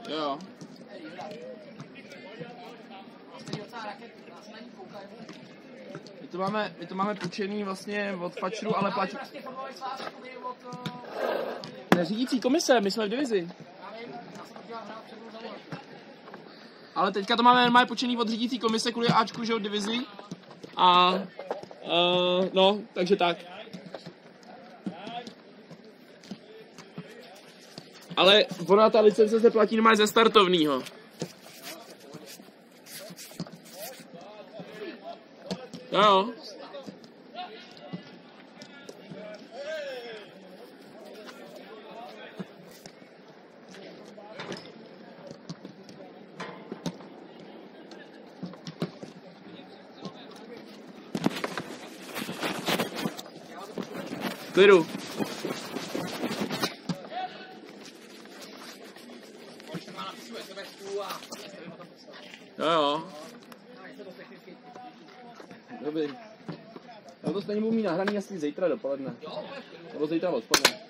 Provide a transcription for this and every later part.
Jo. My to máme půjčený vlastně od fačru, ale platí... Řídící komise, my jsme v divizi. Ale teďka to máme normálně půjčený od řídící komise kvůli Ačku, že od divizi. A... no, takže tak. Ale ona ta licence se platí normálně ze startovního. Jo. Klidu. Jo. Dobrý. Já to stejně budu mít nahraný asi zítra dopoledne. Nebo zítra odpoledne.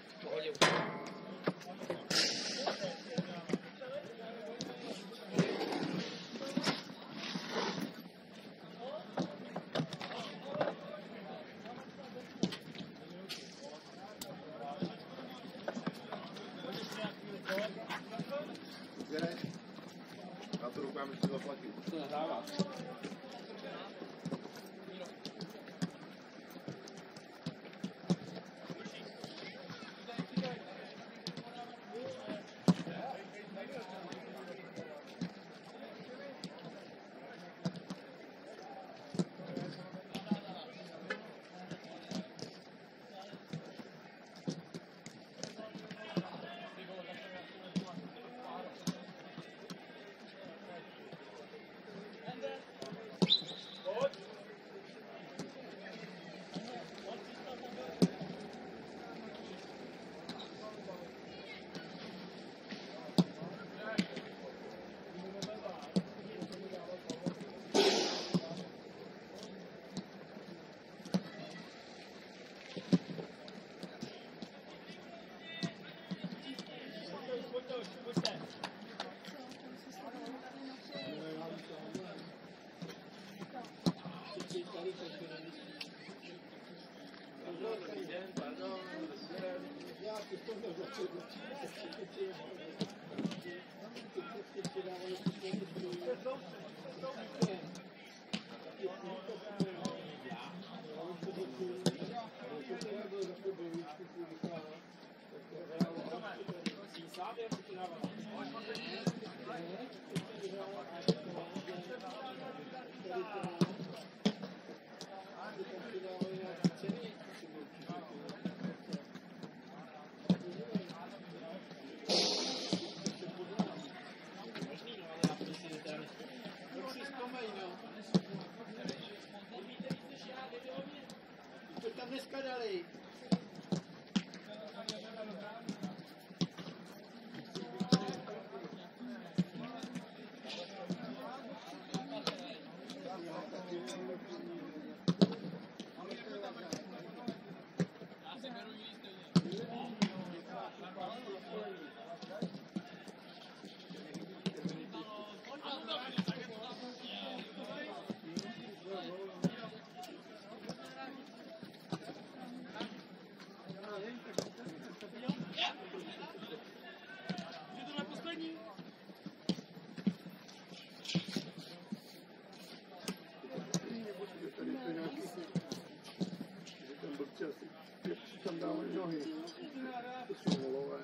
Na to doufám, že to zaplatí. To nedává. Dneska dali. Tam dávají nohy. To jsou volové.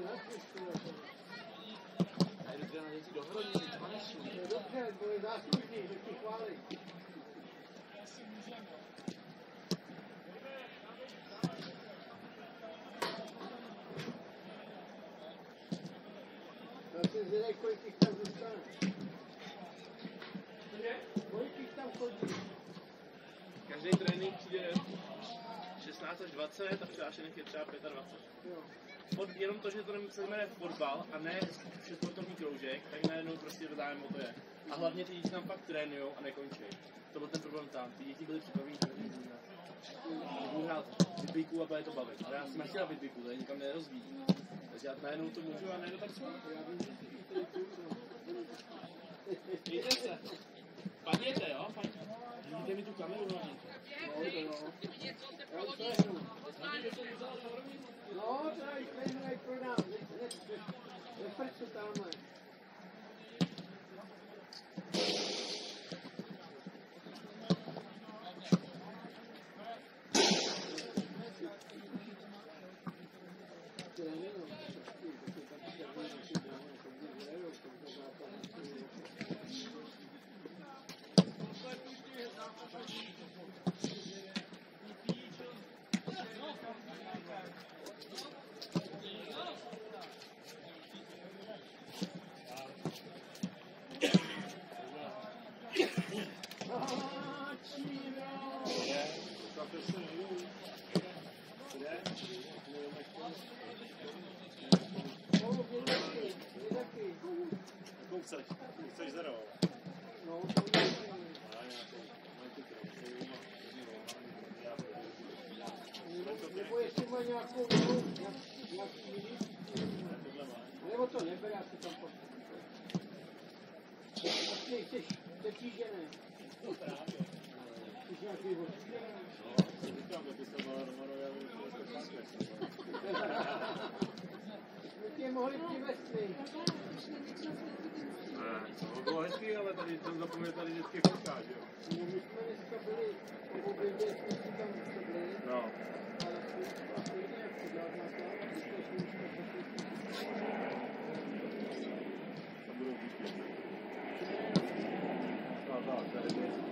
Jde na děti do hrozí, třeba nesu. Dobře, to je záslužný, že ti chválí. Já jsem zvědej, kolik jich tam zůstane. Kolik jich tam chodí? Každý trénink přijde 16 až 20 a přihlášených je třeba 25. Jo. Jenom to, že to se jmenuje fotbal a ne sportovní kroužek, tak najednou prostě zájem o to je. A hlavně ty děti tam fakt trénujou a nekončí. To byl ten problém tam. Ty děti byly připravení, že budu hrát bitbíku a bude to bavit. Ale já jsem nechtěl bitbíku, to je nikam nerozvíjí. Takže já najednou to můžu a najednou tak jsou. Mějte se. Padněte, jo? Vidíte mi tu kameru hlavně. No, to je stejný pro nás. Neprču tamhle. Chceš zero? No, to je nebo jestli má nějakou nějaký nebo to neber, já si tam vlastně chceš přetížené. Chceš nějaký odtížené? No, říkám, že ty se byla Romanová, My tě mohli přivést my. to bylo hezký, ale tady ten zapomněl tady vždycky fotká, že jo? No, my jsme dneska byli, po obědě jsme si tam sedli. No. A vlastně jak to dělat na to, když jsme šli, To budou díky. Tak, tady je.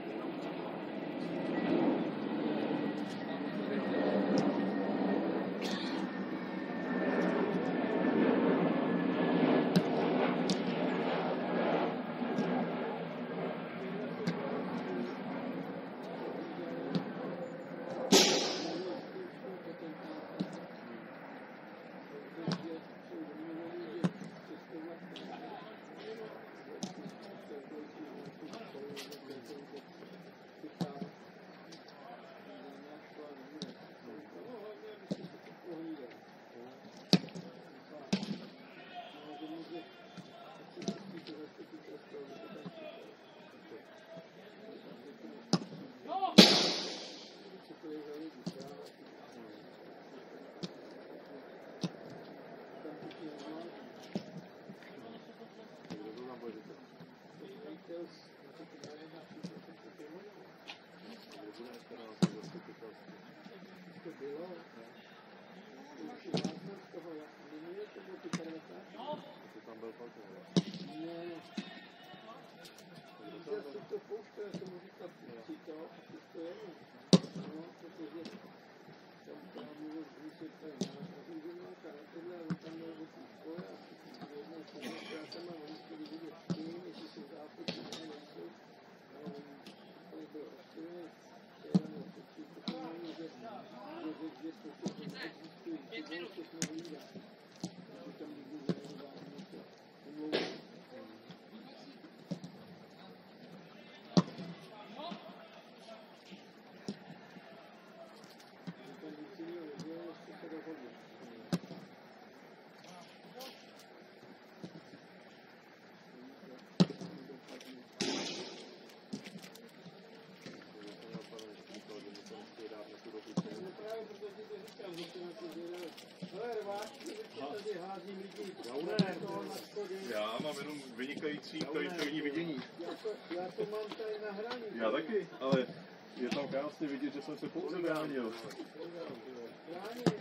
Já mám jenom vynikající projektovní vidění. Já to mám tady na hraní. Já taky, ale je tam krásně vidět, že jsem se pouze bránil.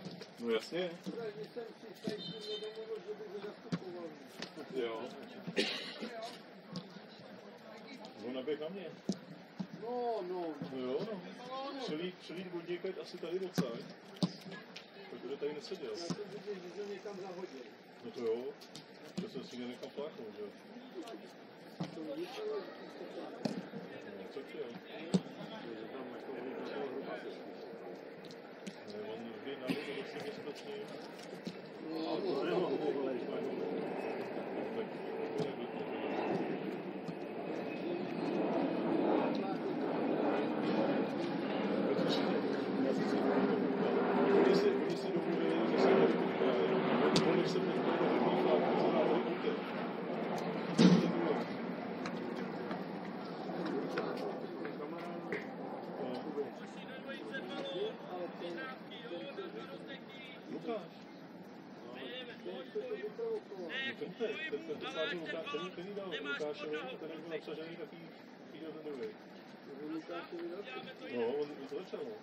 No jasně. Protože jsem si tady s tím nedomluvil, že bych ho zastupoval. Jo. No naběh na mě. No. No jo, no. Přelít vodník asi tady odsaď. Protože tady neseděl. Já jsem viděl, že jsem někam zahodil. No to jo. To jsem si nenechal pláchnout, že jo. To vypadalo, že to tak. No co chtěl? Ale on vždy na to vlastně bezpečný. Ten dal Lukášovi, ten jak byl obsažený, tak jí dal ten druhý. No, on to začal, no.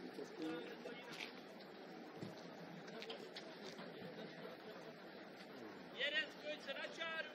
Jeden spojit se na čáru.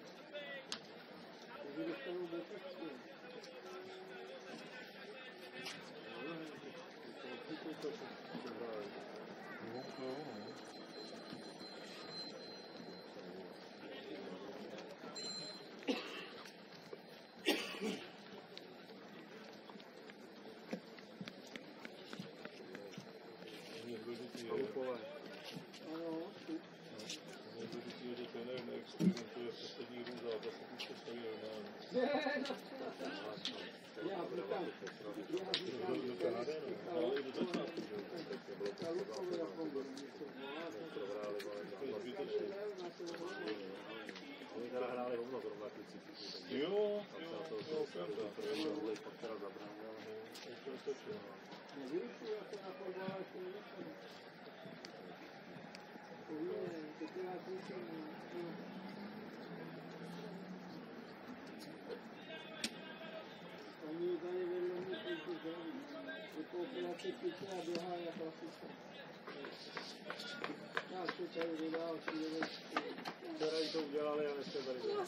Včera to udělali a dneska tady dělali.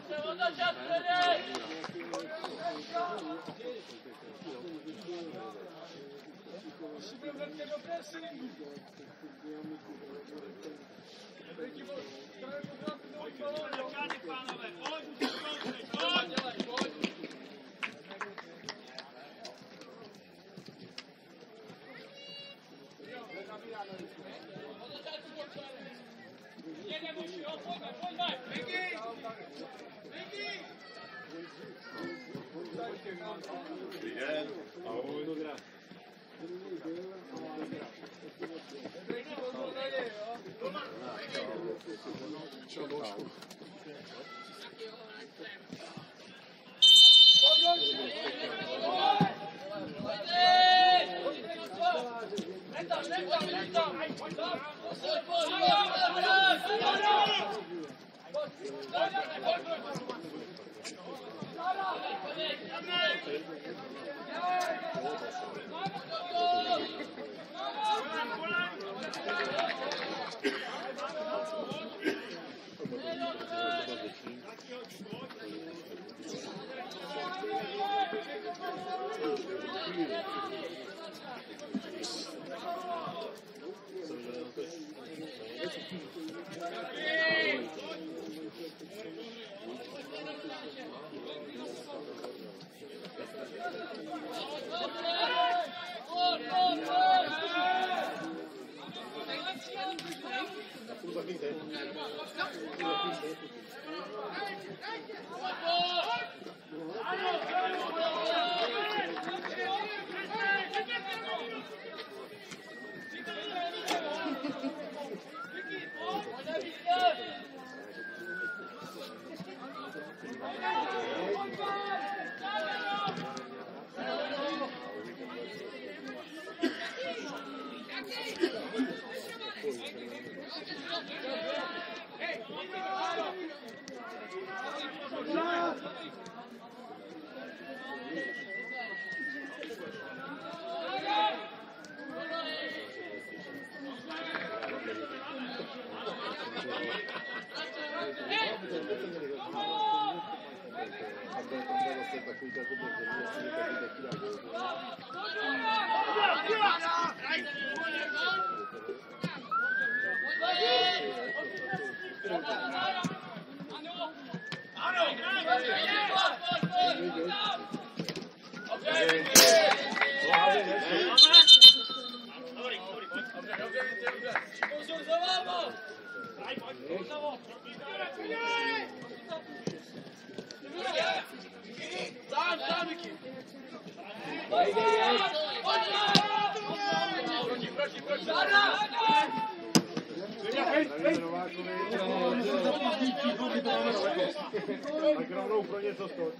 Tak rovnou pro něco stojí.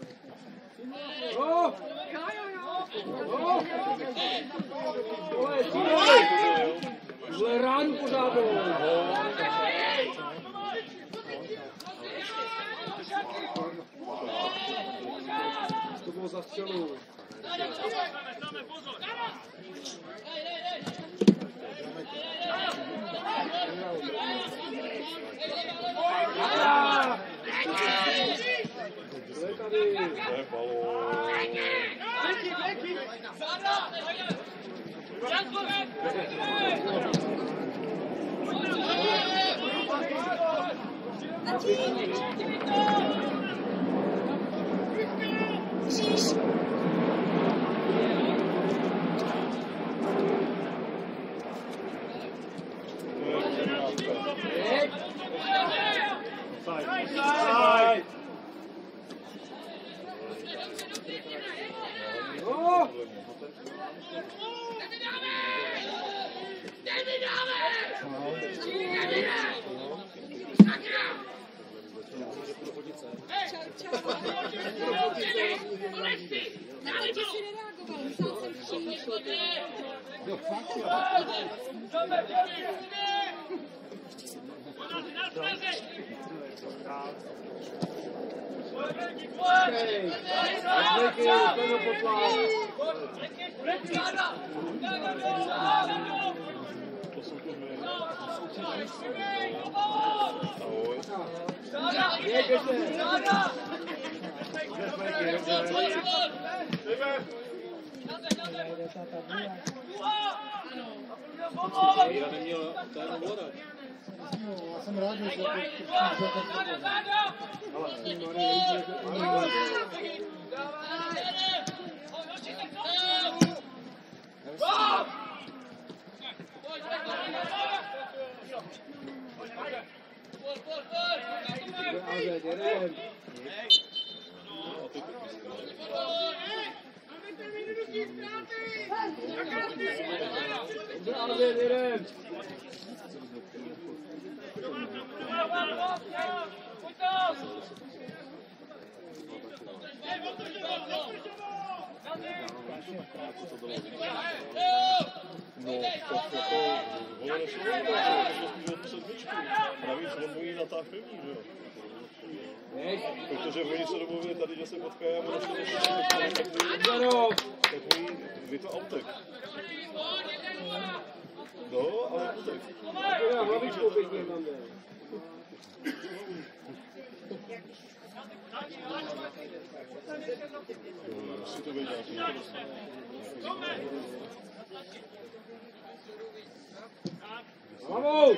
Vole, ránu pořád to bylo za střelu. Ahoj. Já neměl ten vodat. Já jsem rád, že Protože oni se domluvili tady, že se potkají a ono se takový vyto autek. No, ale autek. já hlavičku pěkně tam jde. Musí to být nějaký. Hlavou!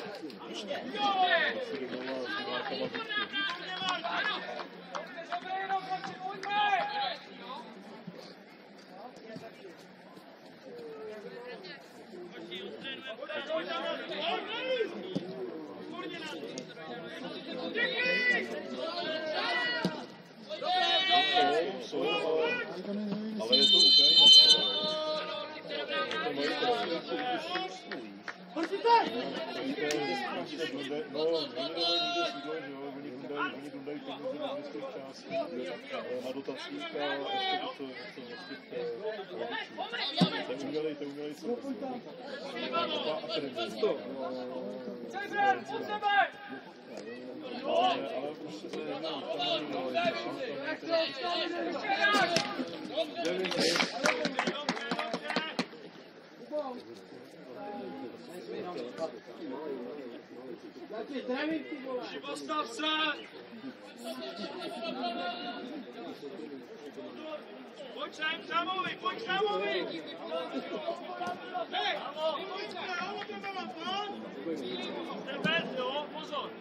Ale je to Ukrajina. No, oni nedají nikdo sídlo, že jo, oni dundají peníze na městských částí, na dotacích a ještě to umělej co. Ale prostě to Postav se! Pojď sem, Samovi, pojď Samovi! Hej, pojď se, já o tebe mám plán! Tebe, jo, pozor!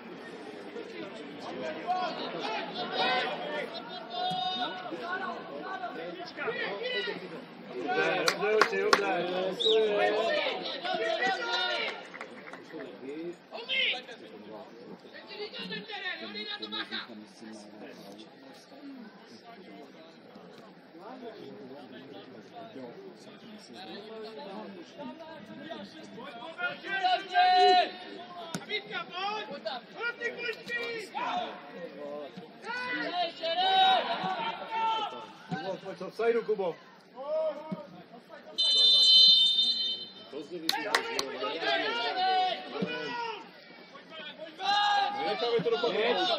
Pojď offsideu, Kubo. necháme to dopadnout.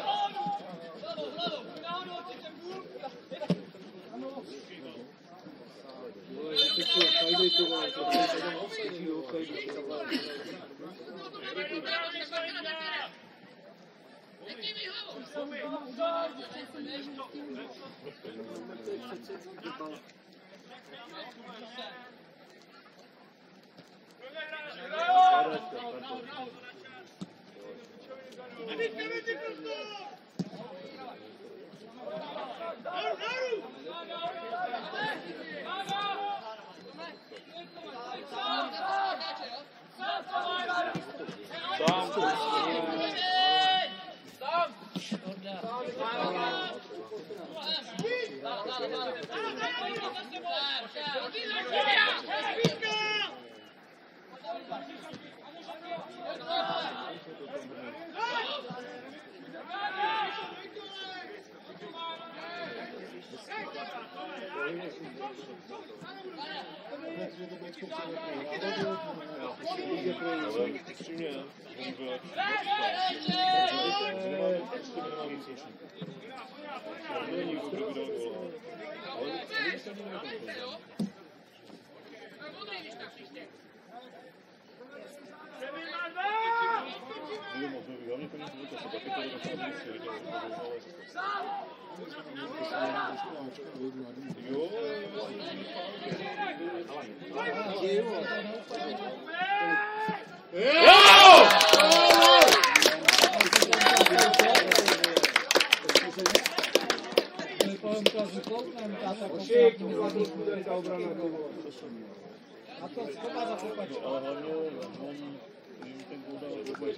A to schopá za kopačku. Ale hlavně on ten gól dal do boje.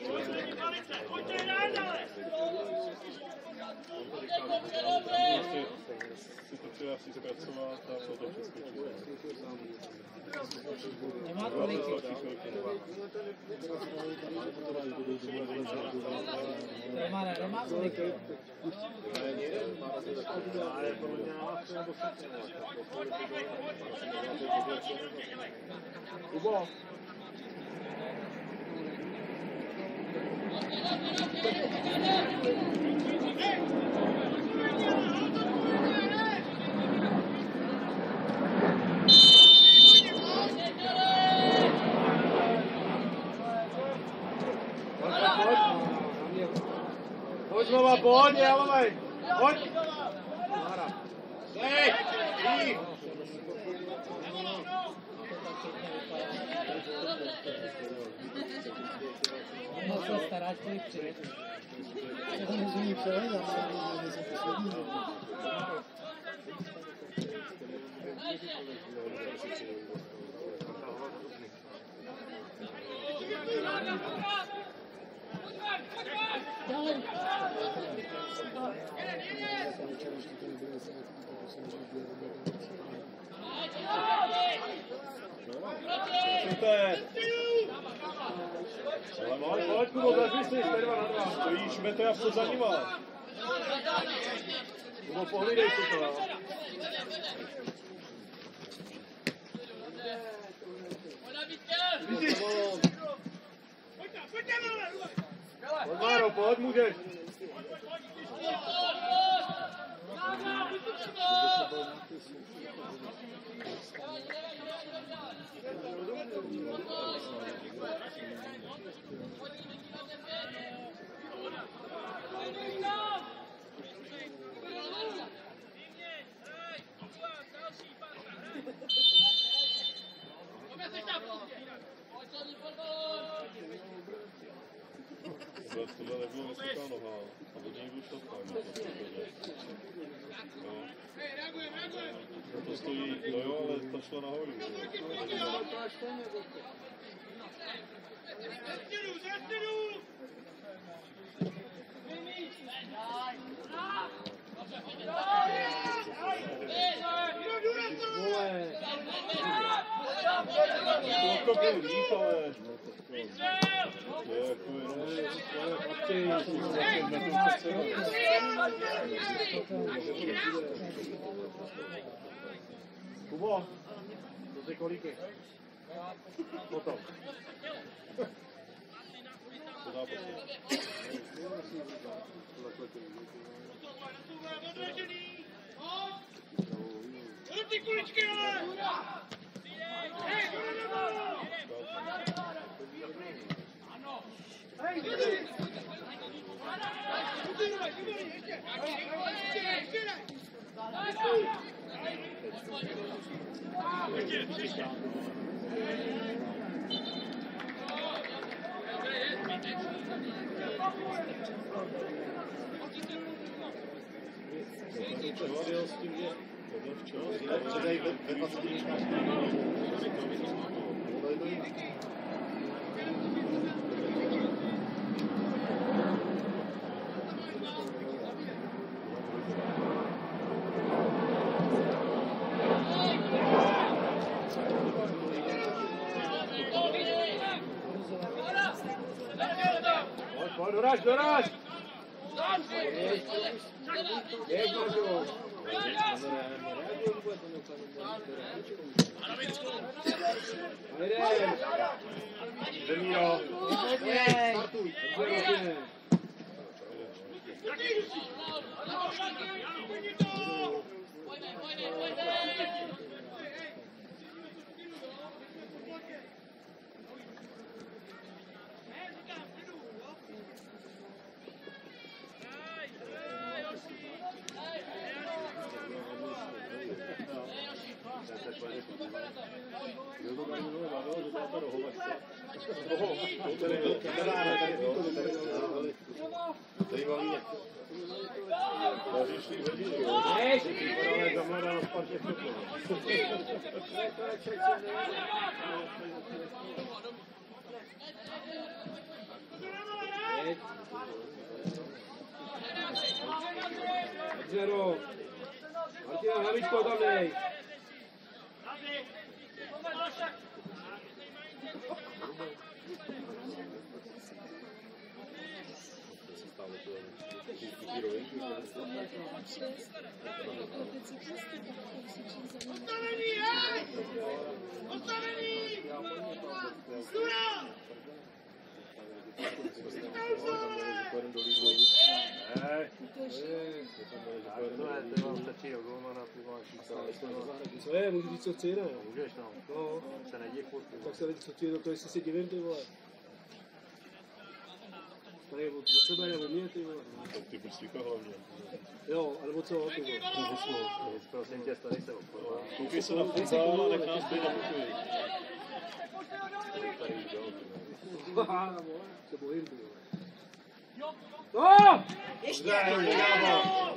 Si to chtěl asi zpracovat a to přeskočil. Nemá tolik. Nemá tolik. Kubo. Pojď znova, pojď, Jalovej! Pojď! Hej! No co, staráš kolik přijde? Super! Pojď, Kubo, zažij si, 2 na 2. Stojíš metr a za nima. Kubo, pohlídej si to. Vidíš? Pojď, Máro, pojď, můžeš. Tohle nebylo vysoká noha a od něj byl šlapák. To stojí, no jo, ale ta šla nahoru. To byl líp, ale... Kubo, to si koliky? Potom. To dá poslední. Ty kuličky, ale! Hej, Doráž, doráž! Běž, Mažo! Jdem! Demíro! Startuj! Dobře, Jo, to tady bylo bavilo, že byla ta rohovačka. Tady baví jak... Vaříšný hodiny, jo? Ale zamladá na Spartě všechno. Zero. Martina, hlavičko tam dej. Postavení, hej! Postavení! Sura! Co je, můžu říct, co chci, ne? Můžeš, no. No. Se nedív furt. Tak se lidi, co chci, to jestli si divím, ty vole. Tady od sebe nebo mě, ty vole. Tak ty buď slycha hlavně. Jo, alebo co, ty vole. Prosím tě, starý se obchodová. Koukej se na futsal a nech nás být na pokoji. Tady udělal, ty vole. Haha, se bojím, ty vole. No! Ještě! Bravo!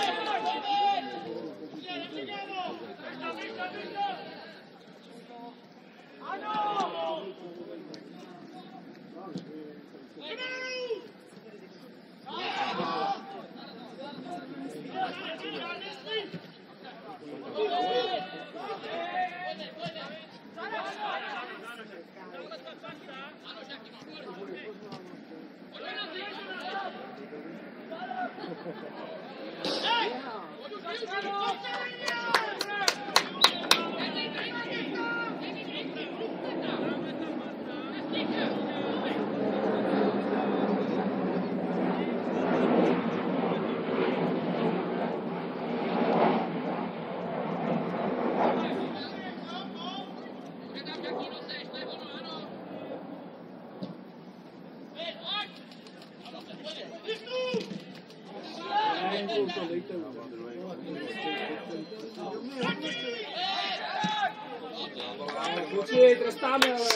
Kluci, trestáme, ale.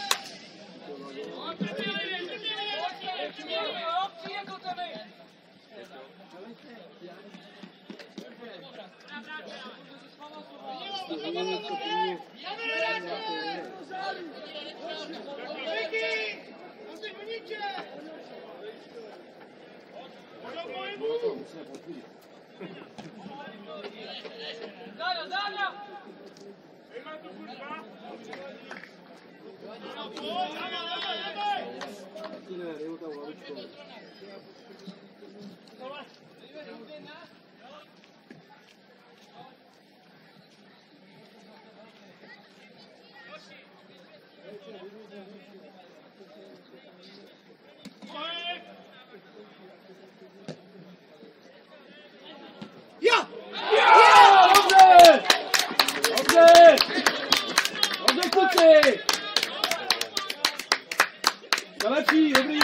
Lepší, dobrý.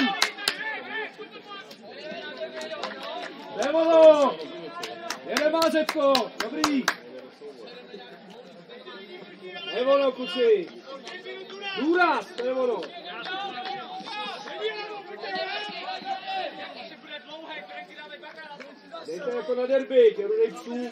Devolo. Jeden má Zetko, dobrý. Devolo, kluci. Důraz, to je ono. Dejte jako na derby, těru dej psů.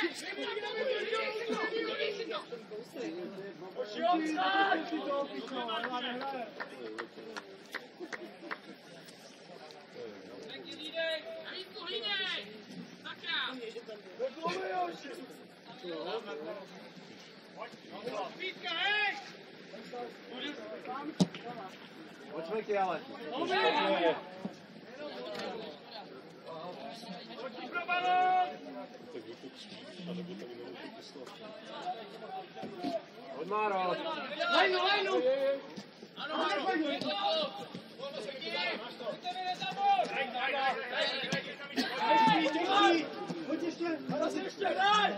Počkejte ale. Od Máro. Lajnu. Ano, pojď ještě, raz ještě, daj!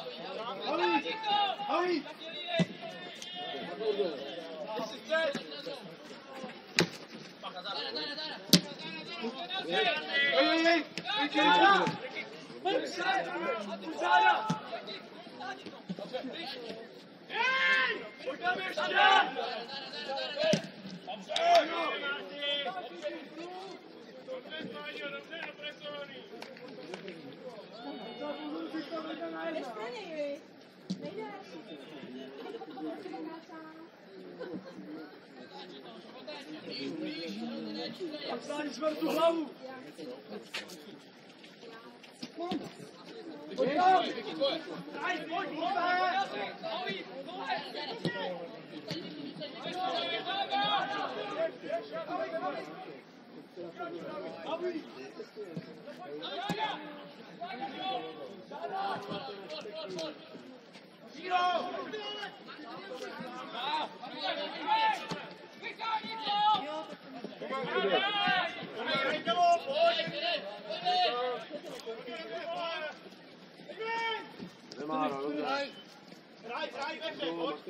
Haví! Vstání čtvrtou hlavu! Pojď tam! Pojď! Nemáro, dobře. Hraj, pojď.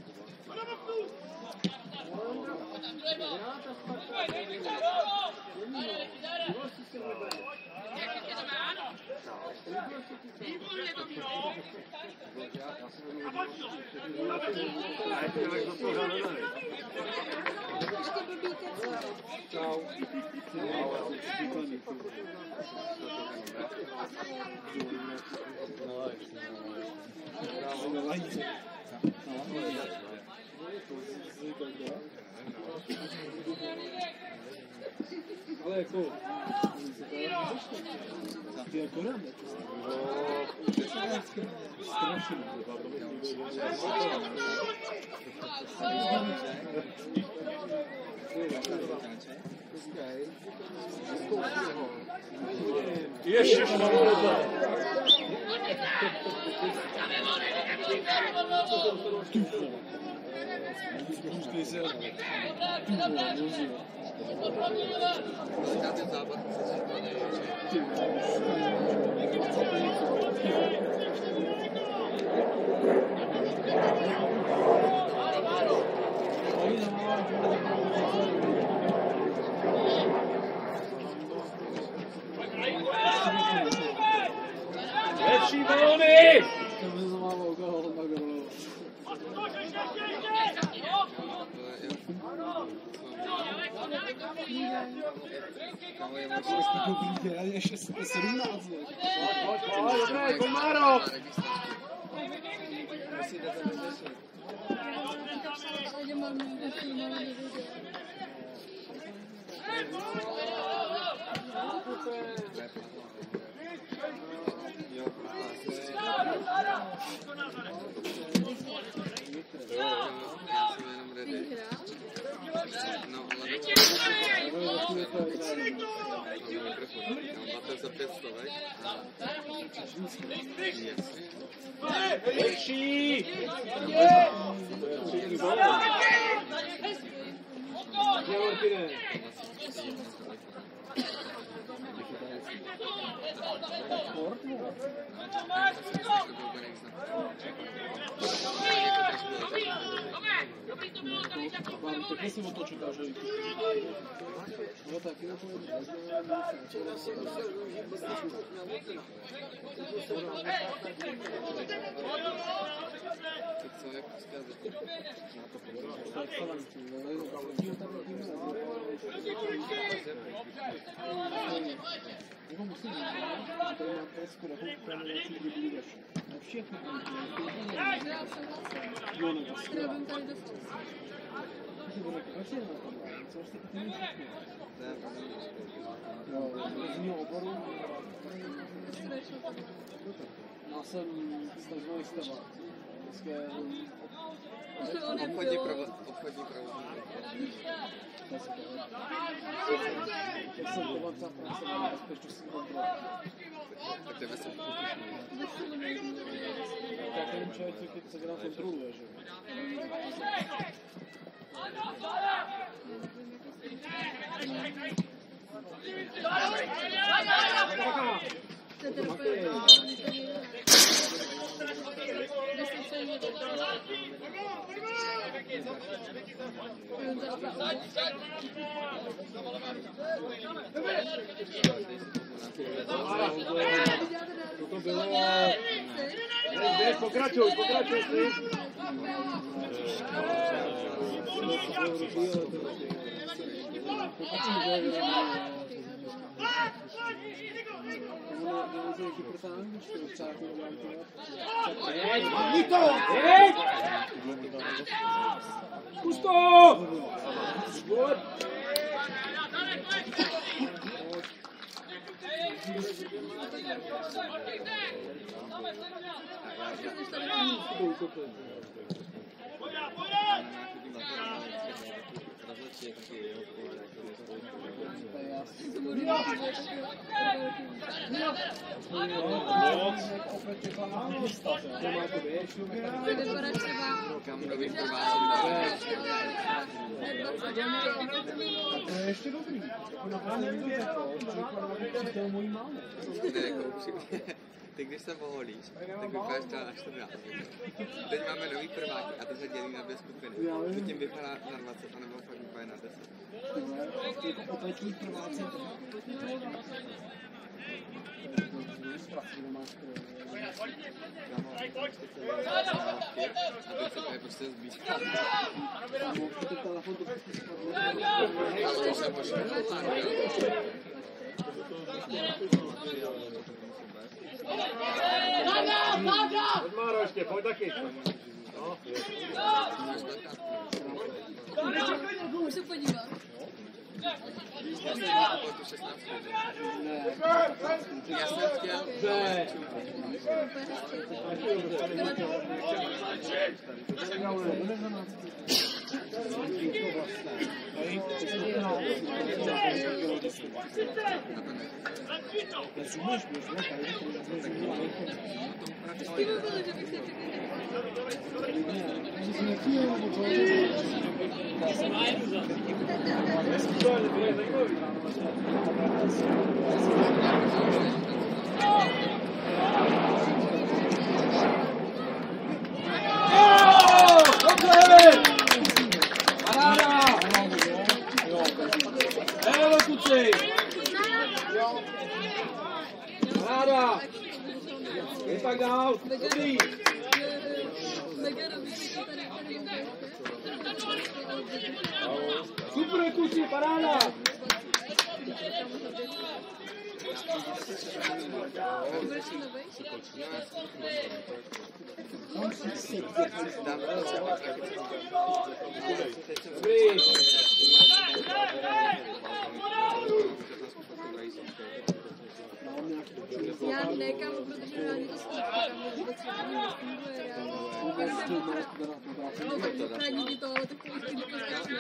Ale jako... Ty jako nám Ještě lepší balony! Ještě 17 let. Dobré, Komáro! Lepší! Takhle jsem otočil, že no taky na to je všechno. Já souhlasím. No, no, Strávím tady dost času. to bude každý na tom, co jste ty všechno. No, z mého oboru. Já jsem stavový stava. Obchodní provoz. Já jsem dovodce práce na bezpečnostní kontrole. Tak to je vesel. Tak ten člověk, který se dělá kontroluje, že jo? To je teda To bylo... Běž, pokračuj, ty. Kam nový prváci. To je ještě dobrý. Na poslední to je mojí mámě. Ty když se poholíš, tak vypadáš třeba na 14. Teď máme nový prváky a ty se dělí na 2 skupiny. Zatím vypadá na 20, anebo fakt vypadá na 10. Jako opletní prváci. A teď se to je prostě zbýšká. Máro ještě, pojď taky. Můžu se podívat. Já jsem chtěl. Tak dál, dobrý. Super, kluci, paráda. Dobrý. Já nekam, protože já to zkouším, vůbec nefunguje reálně. No, chrání ti to, ale tak to už to strašně.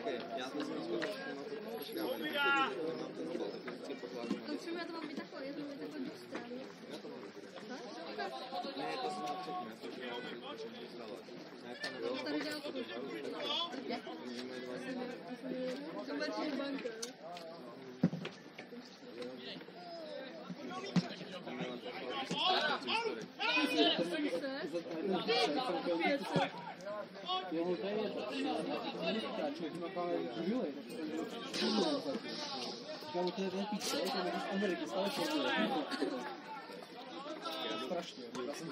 A čemu já to mám být takhle? Já to mám být takhle do strany. Ne, to jsem To tady dělal to komerční banka. Jo, to je to. Člověk má pár dílů, to je velký člověk, to je z Ameriky, stále člověk. Strašně. Já jsem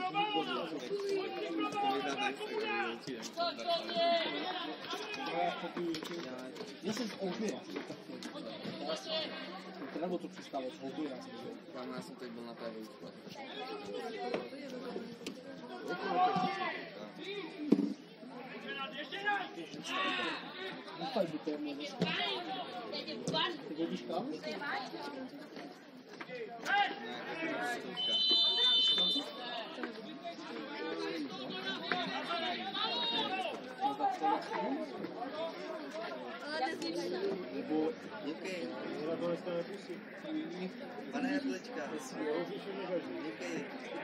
já jsem z Oldmira. Nebo to přistávalo z Oldmira. Já jsem teď byl na té výuku. Nechaj by to je můžeš. Ty vidíš kam? Ale nezlíš se. Nebo Díky. Pane Pane Jablečka. Díky.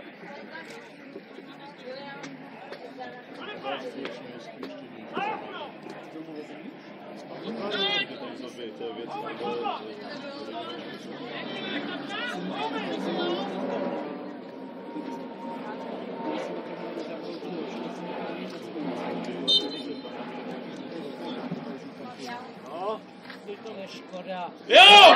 no, je to neškoda. Jo!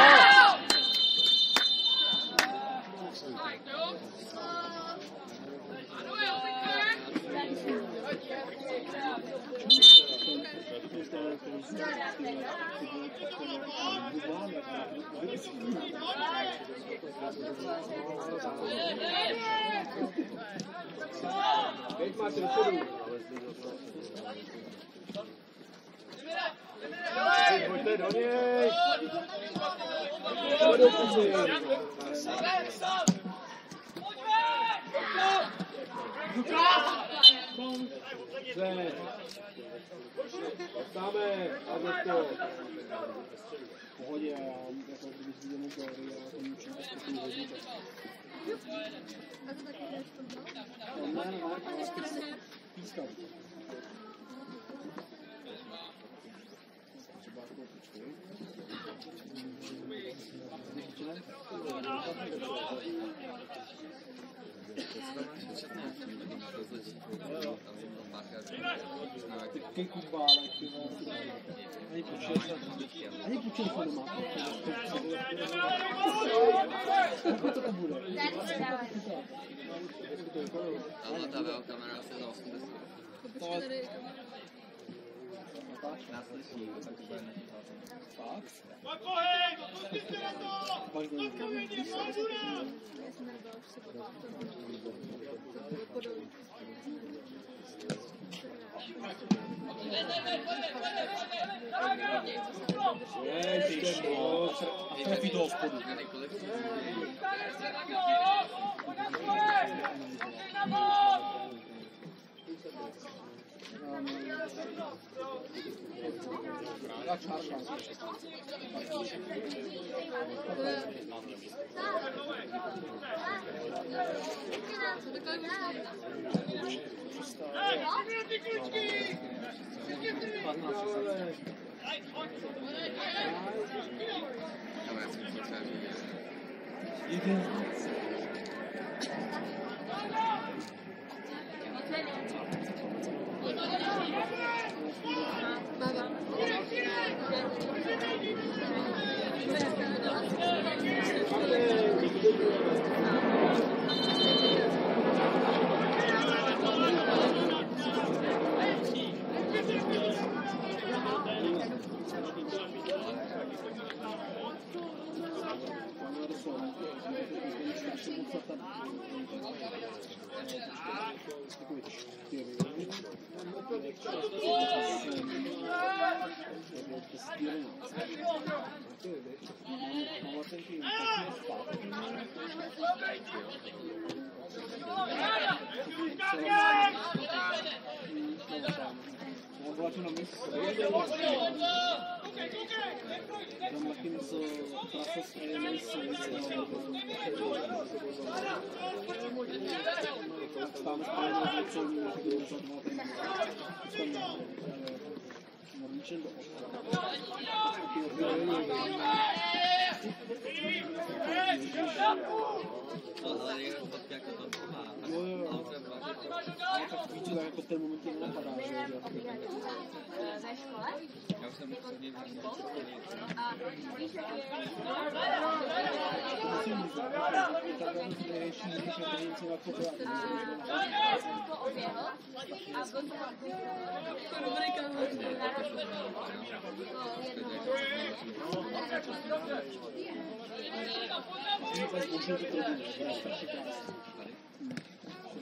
Teď máte dopředu. Pojďte do něj. Pojď do kluci. Dobře. Dáme, a to. V pohodě, já jako kdybych viděl mu teorii, já to ničím neskutný hodit. A to taky jdeš fotbal? Ne, A jdeš trenér? pískal. Ty kumbálek, ty vole. Ani půjčil to doma. Jako to bude? Ale ta kamera se za 80. Počkej tady. Nás slyší, tak to bude Fakt? Pojď, pustíte na to! Máš do něj. Já jsem nebyla už se podobně. Ještě moc. A trefí do hospodu.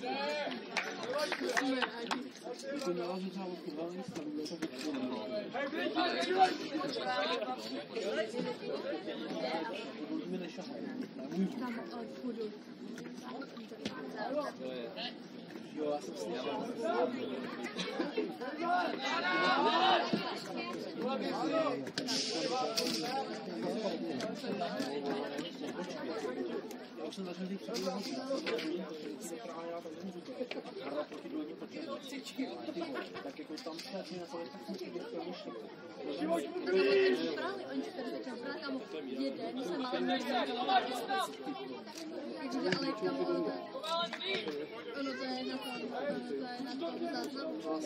To nalazí třeba od kurvalní stranu, je to podporné. Podle nešahají. Tam půjdu. Jo, já jsem slyšel. Já už jsem začal těch předložit. Tak jako tam se na celé tak musí být myšlí. Oni se tady začal brát tam jeden, se malý měřil. Takže ale jak tam bylo, ono to je na tom záznamu.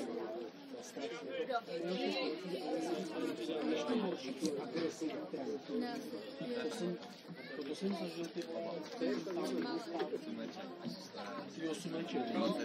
To jsem zažil ty ty 8 meček.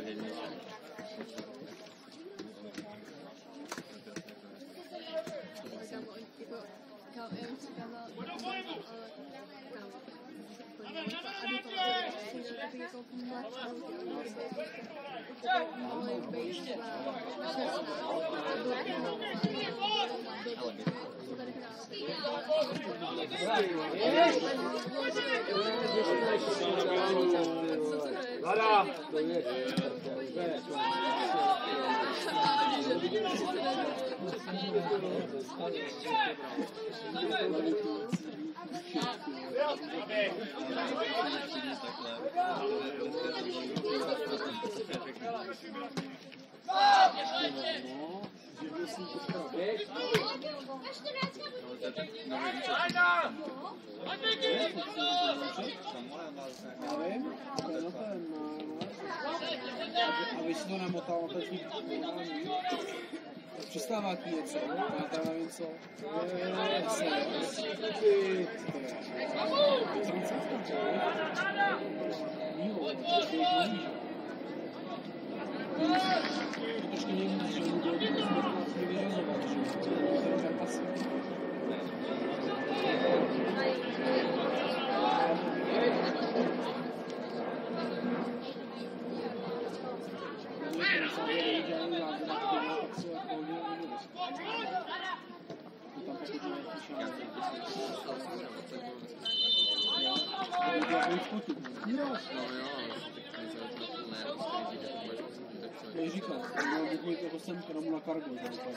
A vy si to nemotal, tak přestává ti něco, já teda nevím co. Trošku někdy, že mu bylo vyřazovat, že asi. Jak říkal, měl bych mít jako sem jenom na kargo.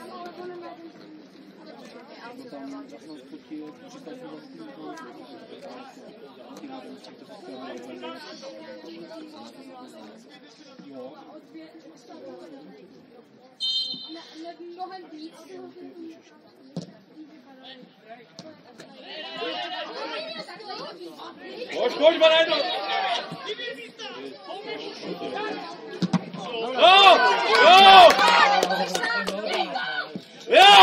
Tam já jsem fotil, přistal jsem jo. Mnohem víc. Pojď, Mareno! Jo! Jo! Jo!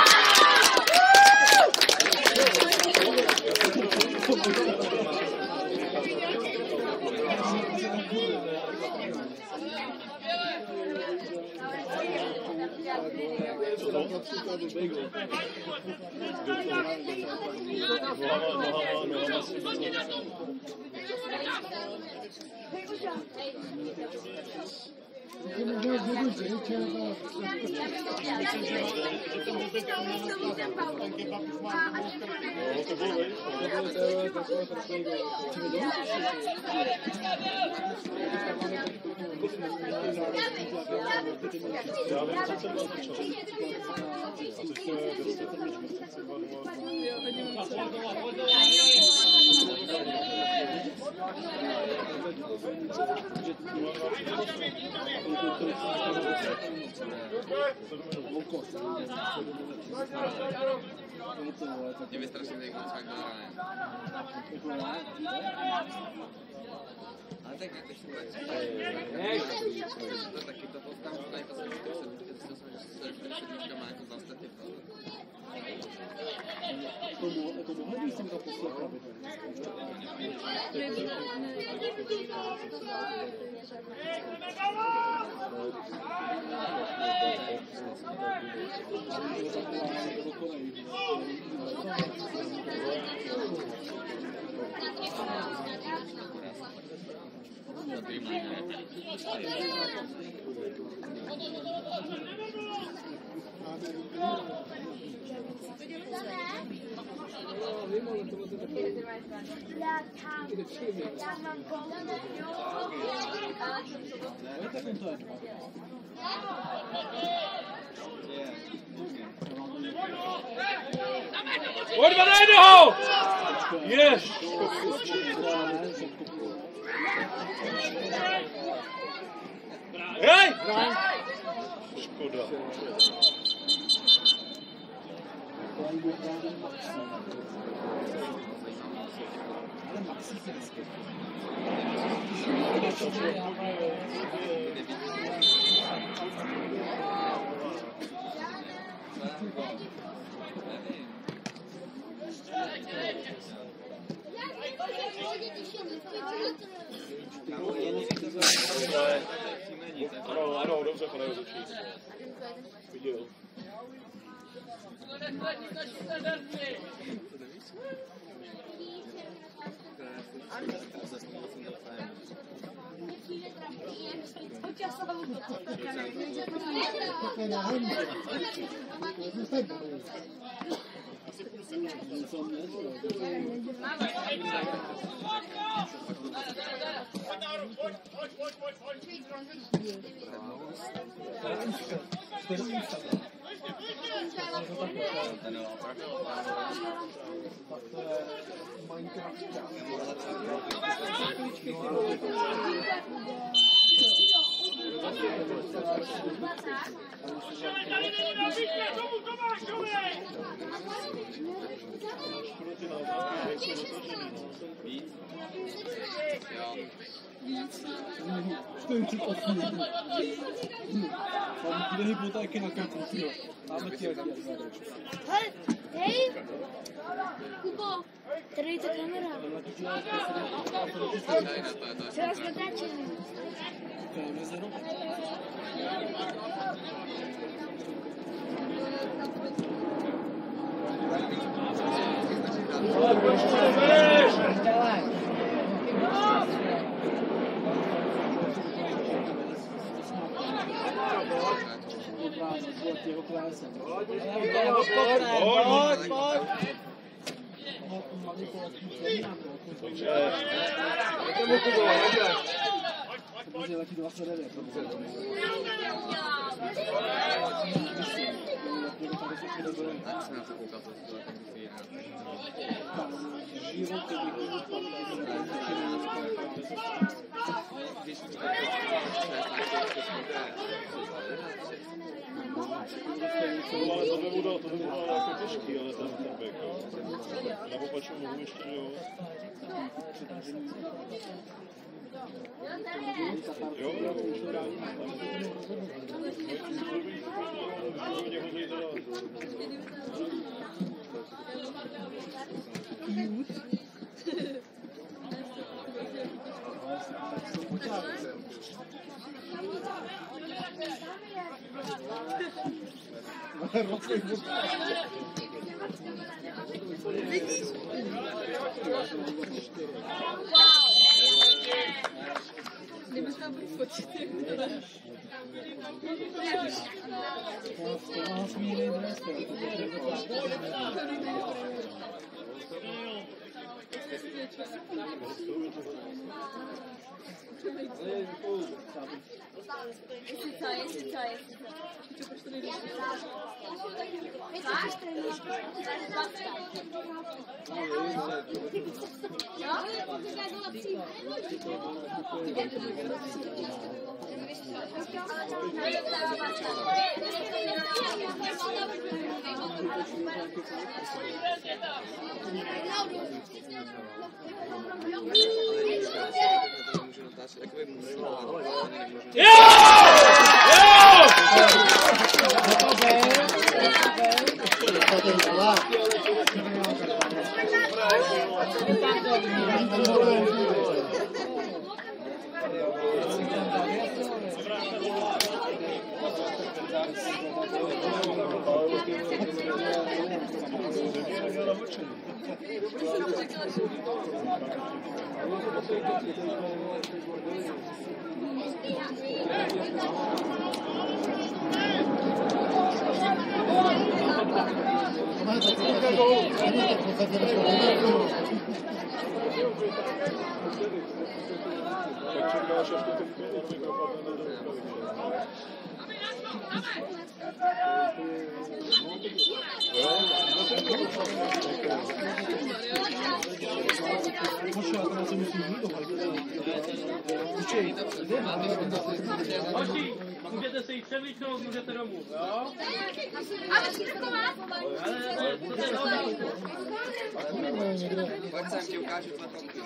Mě vystrašil ten koncák do ráne. Ale tak ne, teď vůbec. To taky to potkám, že tady to jsem má jako zastatě. To mohlo být jsem to poslal pravidelně. Pojď, dej ho! Jež! Hej! Škoda. Ano, dobře, pane Jozeči. Viděl. Hej! Kubo! Tady je ta kamera. Teraz natáčíme. Ale to by bylo jako těžký, ale ten bek, na opačnou nohu ještě, jo. Jo. Nemusím budu fotit. namočený. Jsem řekla, že Tak čekáš, až to ten květ dopadne do rukavice. Hoši, můžete si jít převlíknout, můžete domů, jo? Pojď sem, ti ukážu tvoje fotky.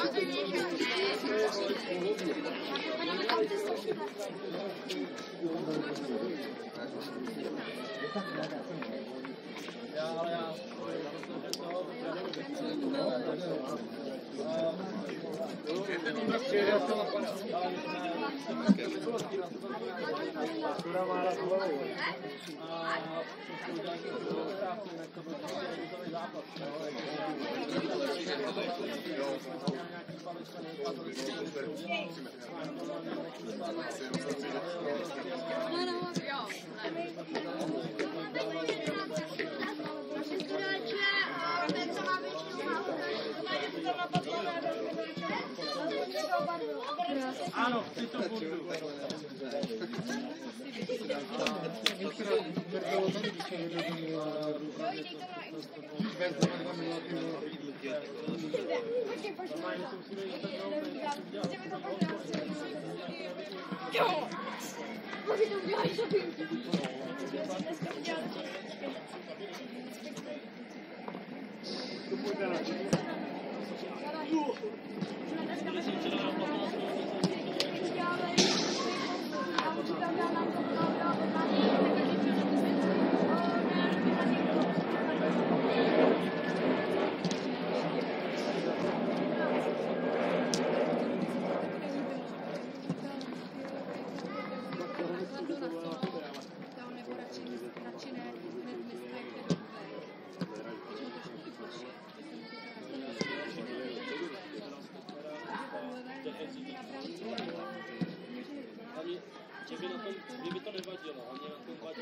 Ano, ty to budu. Kdyby to nevadilo, a mě na tom vadí,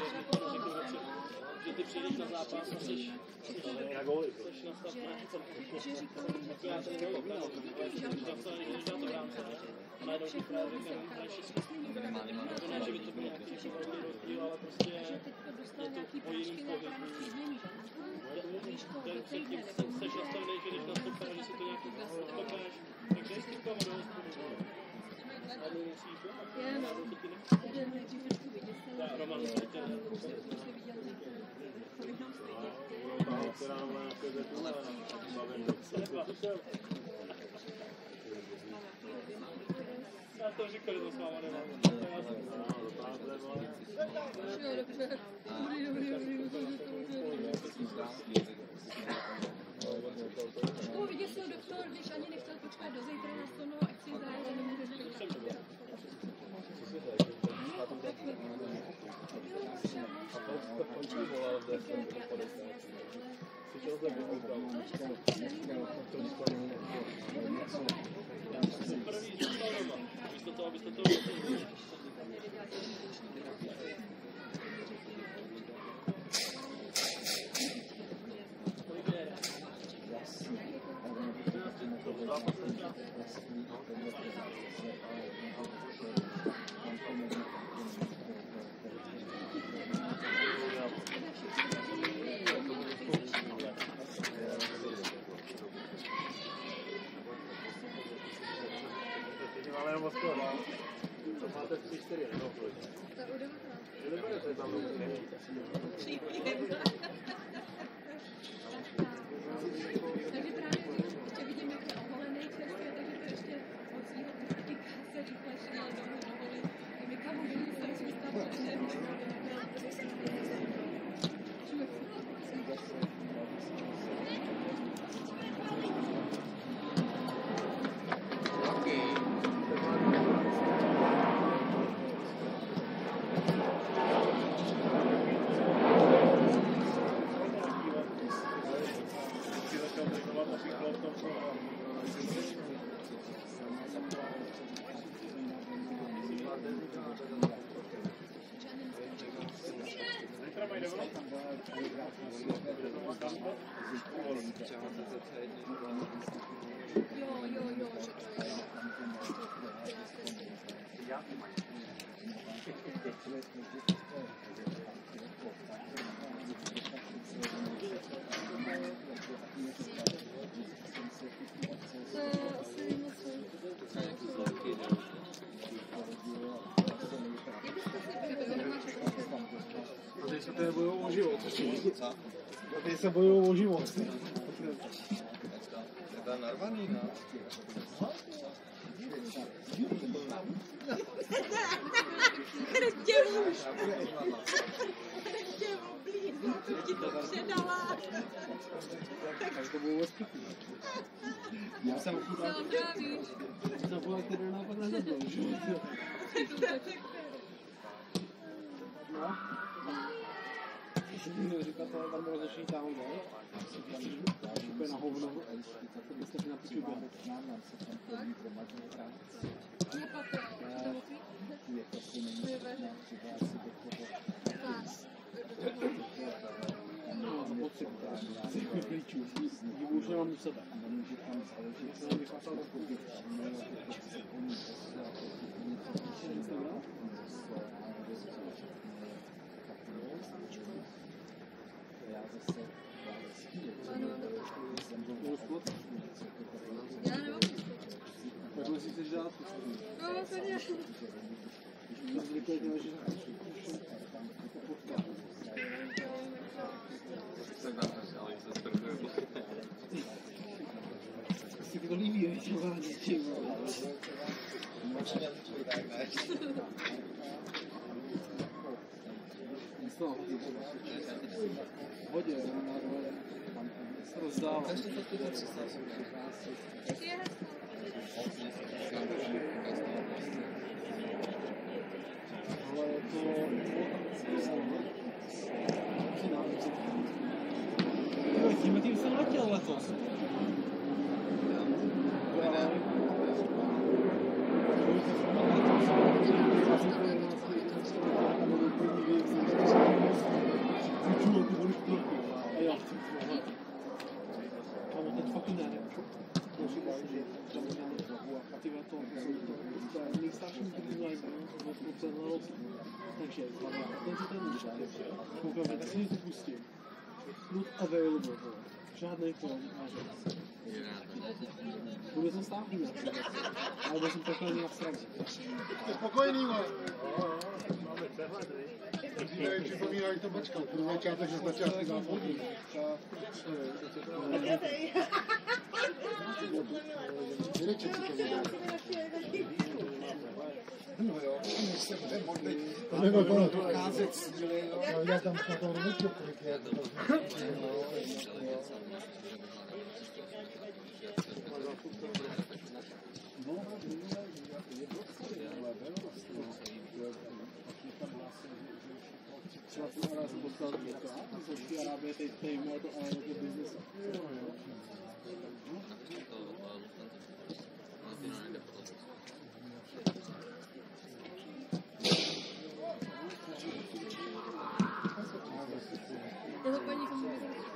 že ty přijdeš na zápas a jsi nastavený, tak já jsem nevěděl, když dá to v rámci, a najednou ti právě hrají všechno. To ne, že by to bylo nějaký velký rozdíl, ale prostě je to o jiným pohybu. Ten předtím seš nastavený, že když nastoupíš, že si to nějak odkokáš, takže jsi to hospodu. Roman, já to říkal, že to s váma nemám. To vyděsil doktor, když ani nechtěl počkat do zítra na stonu, ať si zahájí, že nemůže říct. První zůstal doma, místo toho, abyste to máte 3-4, nebo kolik? Tak u 19. Neberete tam Takže právě ještě vidím, jak je oholený čerstvě, takže to ještě od svého tyka se rychle šel domů dovolit. A my kam domů se musí stát potřebně. Jo, že to je. Tady se tady bojují o život. Co? Tady se bojují o život. Je to narvaný, no? Chtěvu, blíz, ti to předala. Tak to bylo vůbec. Já jsem chudá. To bylo, které nápad nezabil, že? No. Když říkáte, tam bylo začít tam, ne? Úplně na hovno. To byste si napíčil běhat. No, za potřebu. Z klíčů. Dívu už nemám u sebe. Já jsem vycházel do kuky. Já nemám Takhle si chceš dát? No, tady. To zvyklé dělat, že potká. Tak dáme, ale se strhuje posledně. Si to líbí, víš, že vám něčím. Možná to tak ne. Co? Hodě, se rozdává. Takže to ty 380. Jaký je hezký? Ale to... Tím jsem letěl letos. Takže, ten si ten líčí. Koukám, tak si to pustím. Not available, žádnej komentáře. Bude to stáhnout nějaký. Ale byl jsem takový na straně. Jste spokojený, vole? Máme přehled, připomínají to bačka. První začátek, že začátky zápotí. Dědeček si to vydá. No jo, než se bude modlit. To nebo bylo docházet síly, jo. Já tam na to nevíču, kolik je. Třeba tu Arázu poslal do a Saudské Arábie teď jim to business. Já to paní komu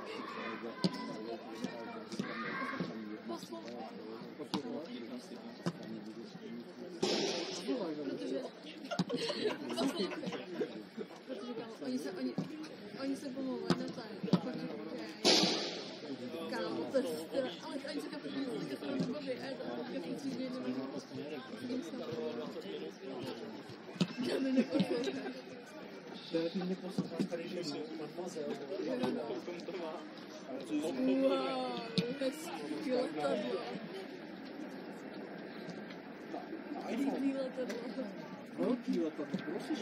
Oni se pomlouvají na tady, pak kámo, to je ale oni se kapití, že to je babi, a je to kapití, že nemůžu já mi neposloucháš. Ty neposloucháš tady, že jsou mademoiselle. Wow, hezký letadlo. Pěkný letadlo. Velký letadlo, prosíš,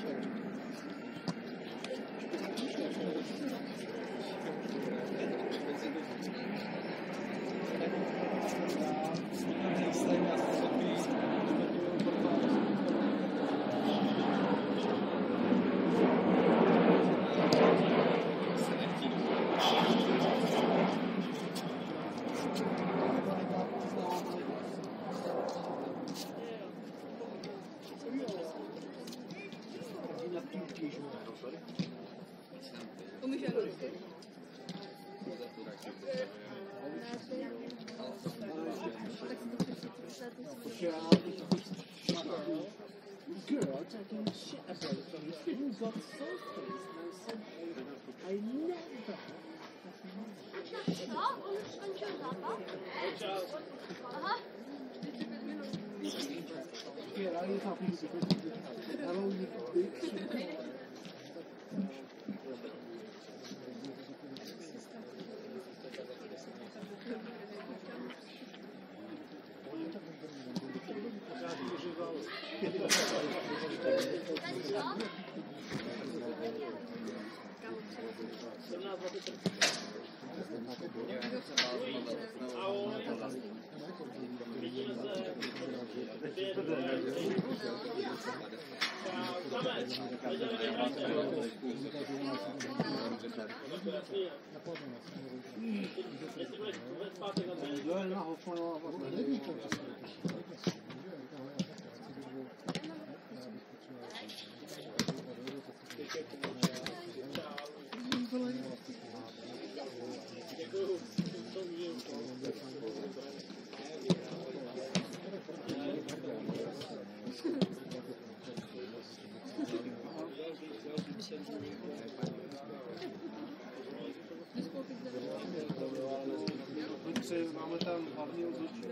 Umíš anglicky? Girl taking shit about it. You got so pissed and I said, I never. Yeah, I thought he was a good. I don't need big shit. Máme tam hlavní obličej.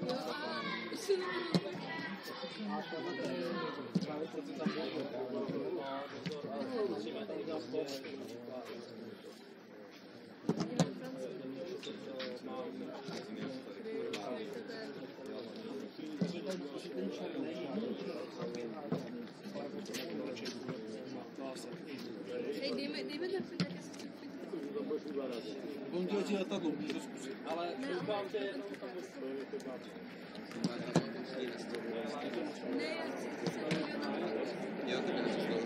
Hej, dejme ten film, jak se On dělá ti letadlo, můžu to zkusit. Ale doufám, že jenom tam Jo, to bylo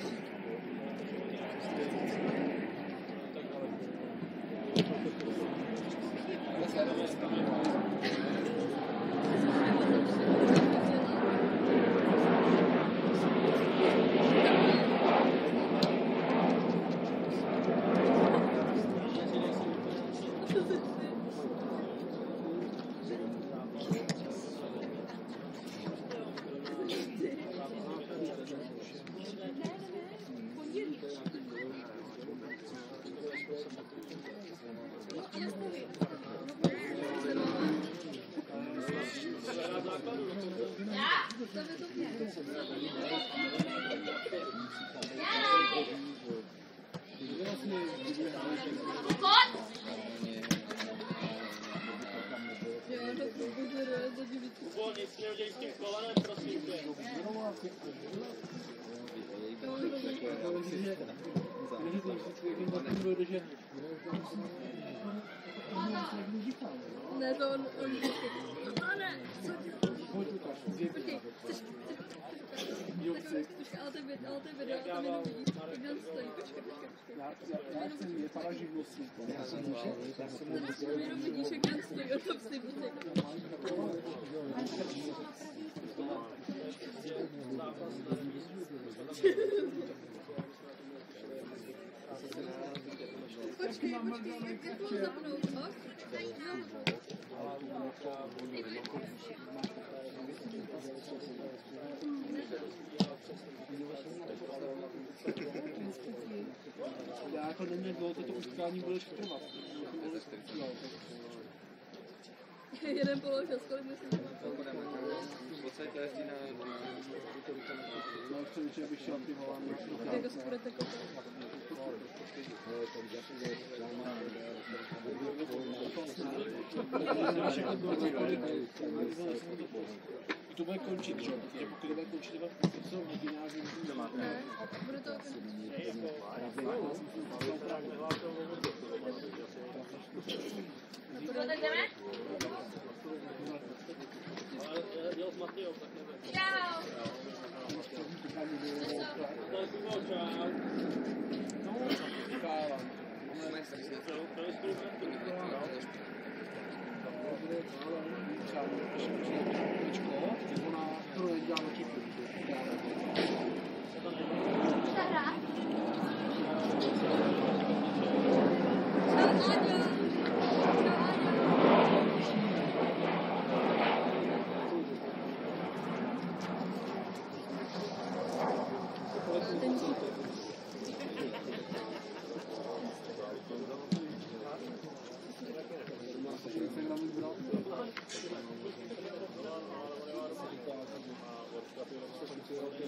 nic neudělej s tím kolenem, prosím tě. Ne, to on ne, počkej, ale to je video, to mi nevidí. Jak on stojí, počkej. Já jsem je paraživnostní. Já jsem jenom vidíš, jak on stojí, o tom si víte. Počkej, jak to zapnout, no? Já jako nevím, jak dlouho toto utkání bude trvat. Jeden položil, kolik myslím, že v podstatě jezdí na no, určitě bych šel ty volány. jako spůjdete koupit. To bude končit, že? Protože pokud to bude končit, to jsou originální nemá. Ne, bude to jdeme? Jel s Matějou, tak nevím. Čau! Čau, Áďo!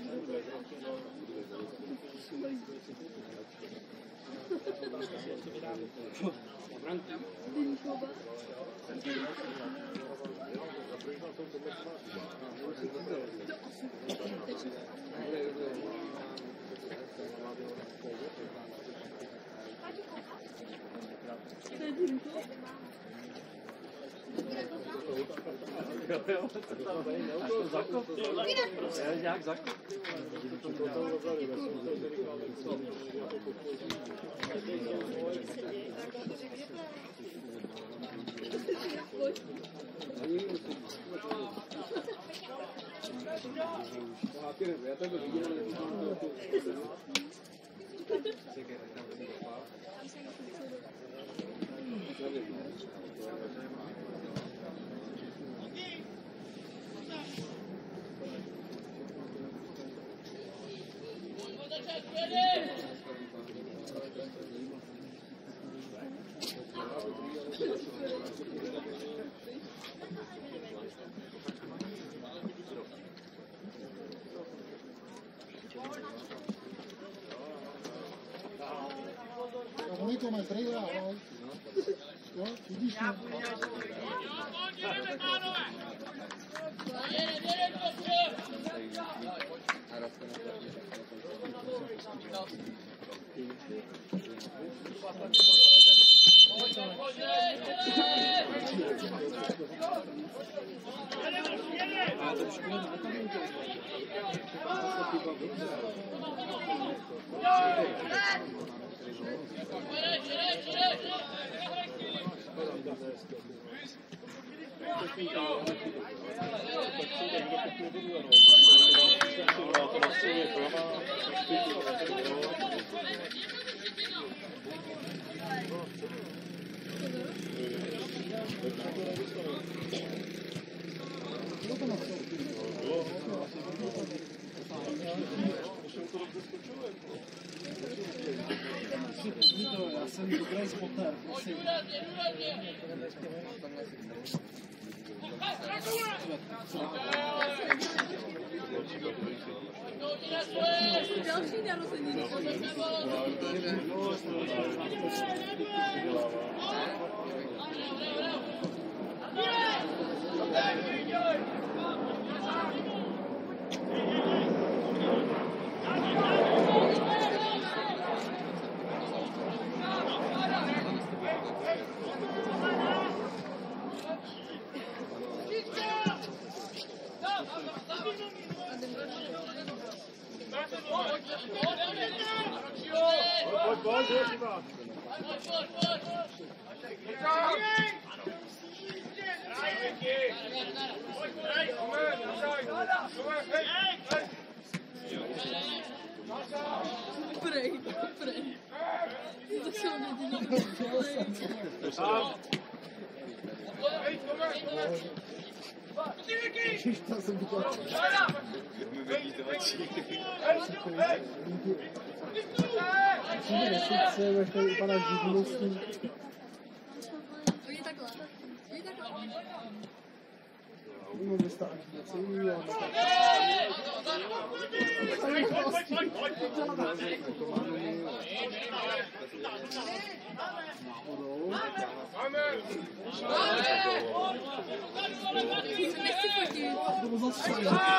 Oni to mají trailer, ahoj. Jo, vidíš to? Já jsem dobrý spotter, prosím. Další narozeniny. Prej. Začal Pana živností. Oni takhle. Umím vystávat něco, Nechci fotit. to bylo zase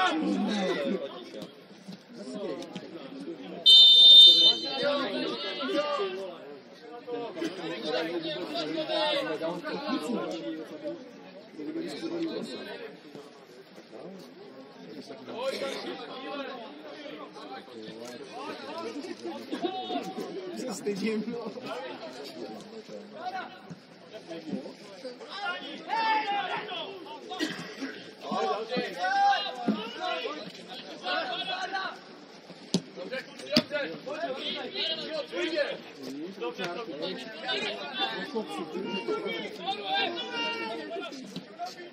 stydím.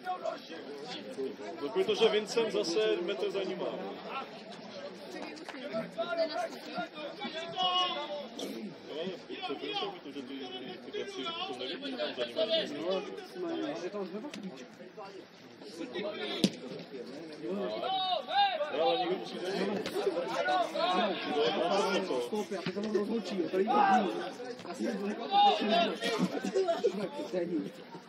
Protože Vincent zase metr za ním má. Je tam zleva klíček. Ale někdo musí Stop, já bych tam rozlučil, tady to byl. Já si to řekl, to je nic.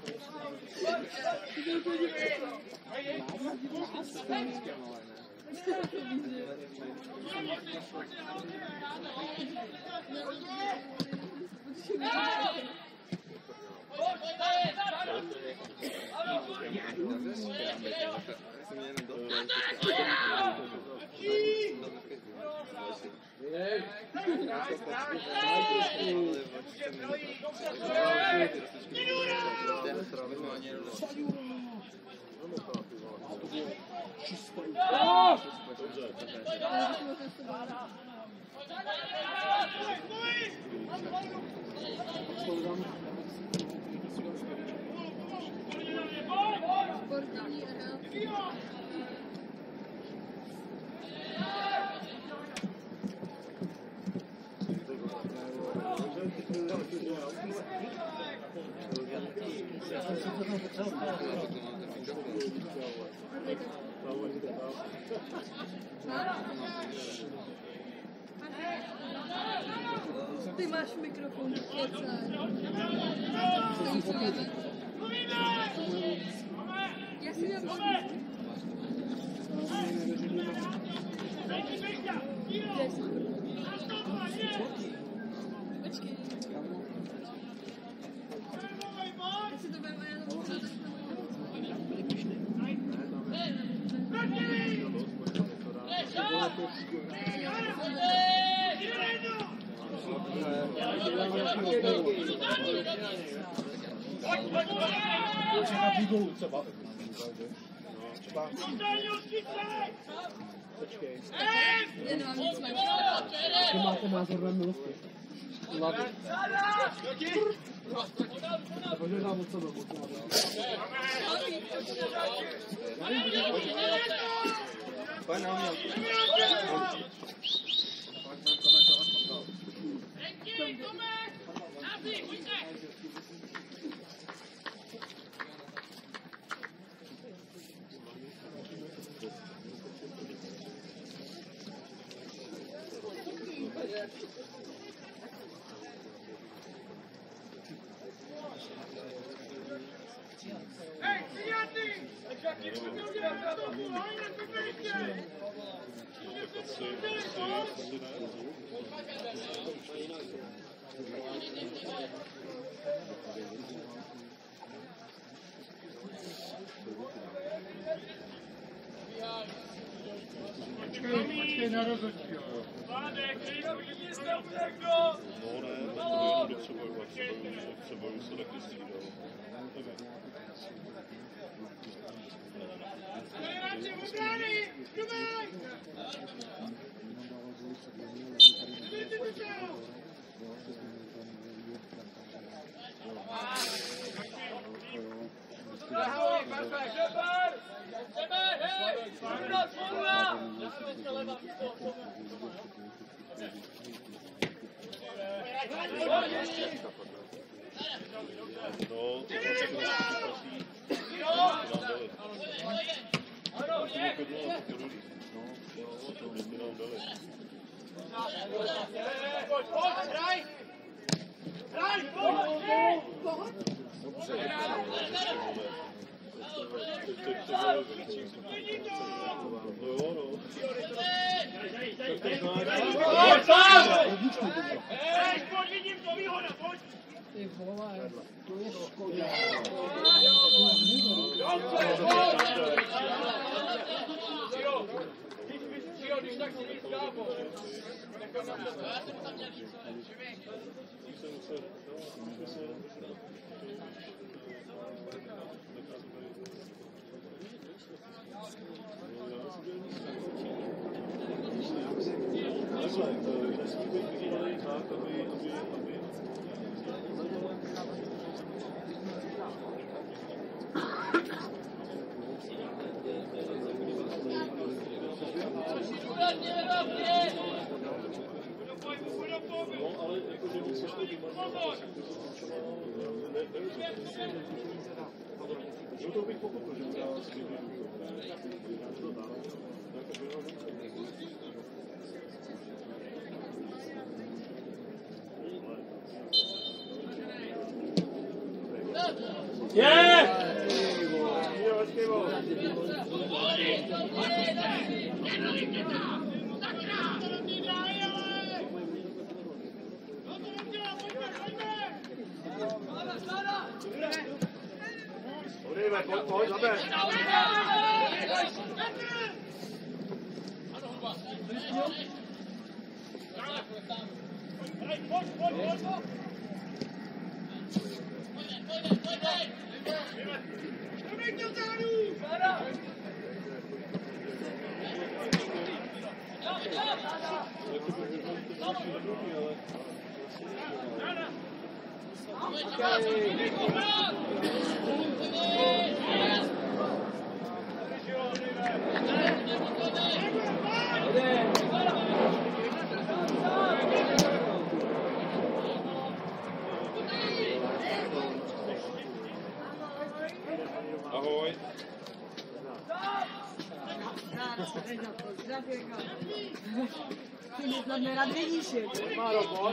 Ty máš mikrofon, já si dám počkej. Já si to vem a já to budu Počkej. já nemám nic lepšího. Ty máte názor na milosti. Hlavně. Takže dám od sebe. Pojď na mě. Počkej na rozhodčího. No ne, to přebojovat, přeboju se taky střídal. No, to se to pasí. Ty vole, to je škoda. Když tak si víc kámo. Uradně, No to bych pochopil, že udělal stejně. Pojď, zaber. Ahoj. Ty neznamená Radveníšek. Má robot.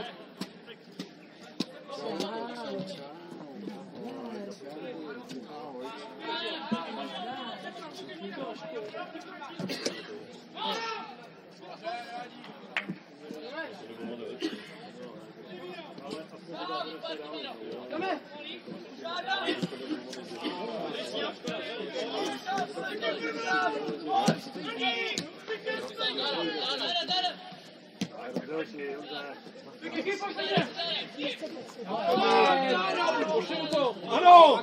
Ano!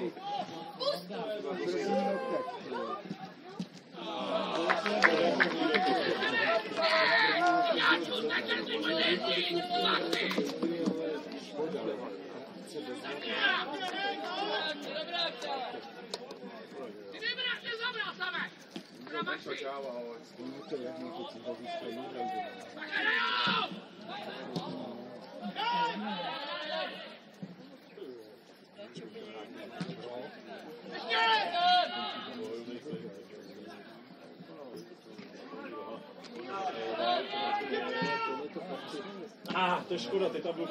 To je škoda, ty tam byl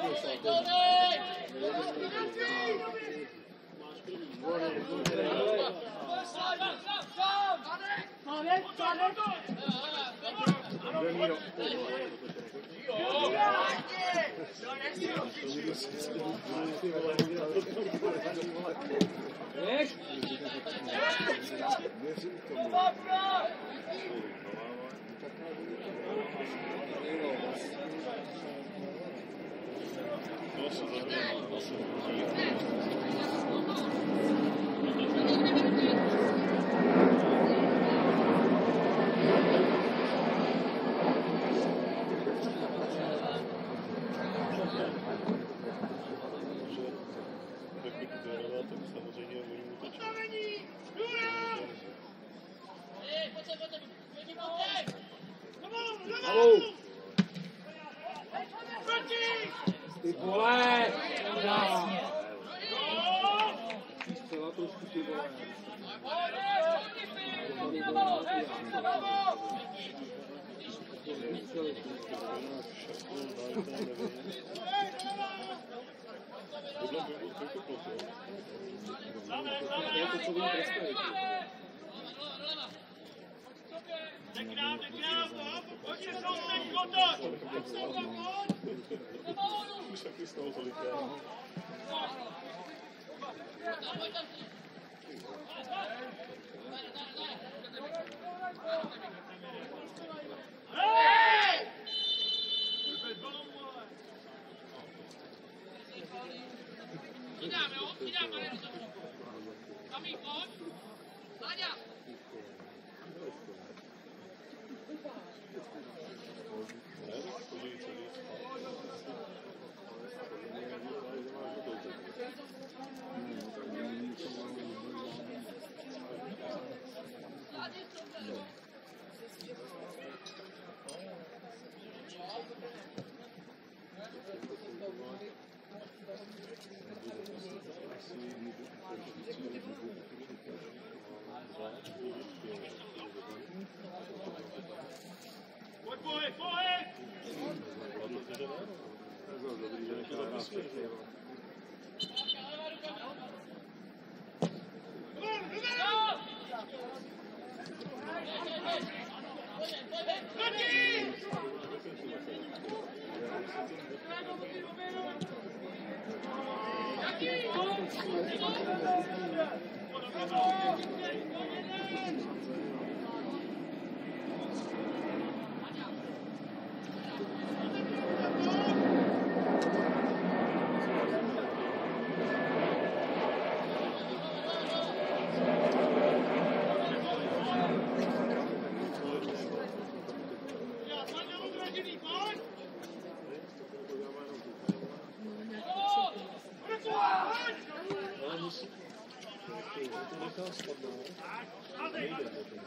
to nechá spadnout. Nejde to ten.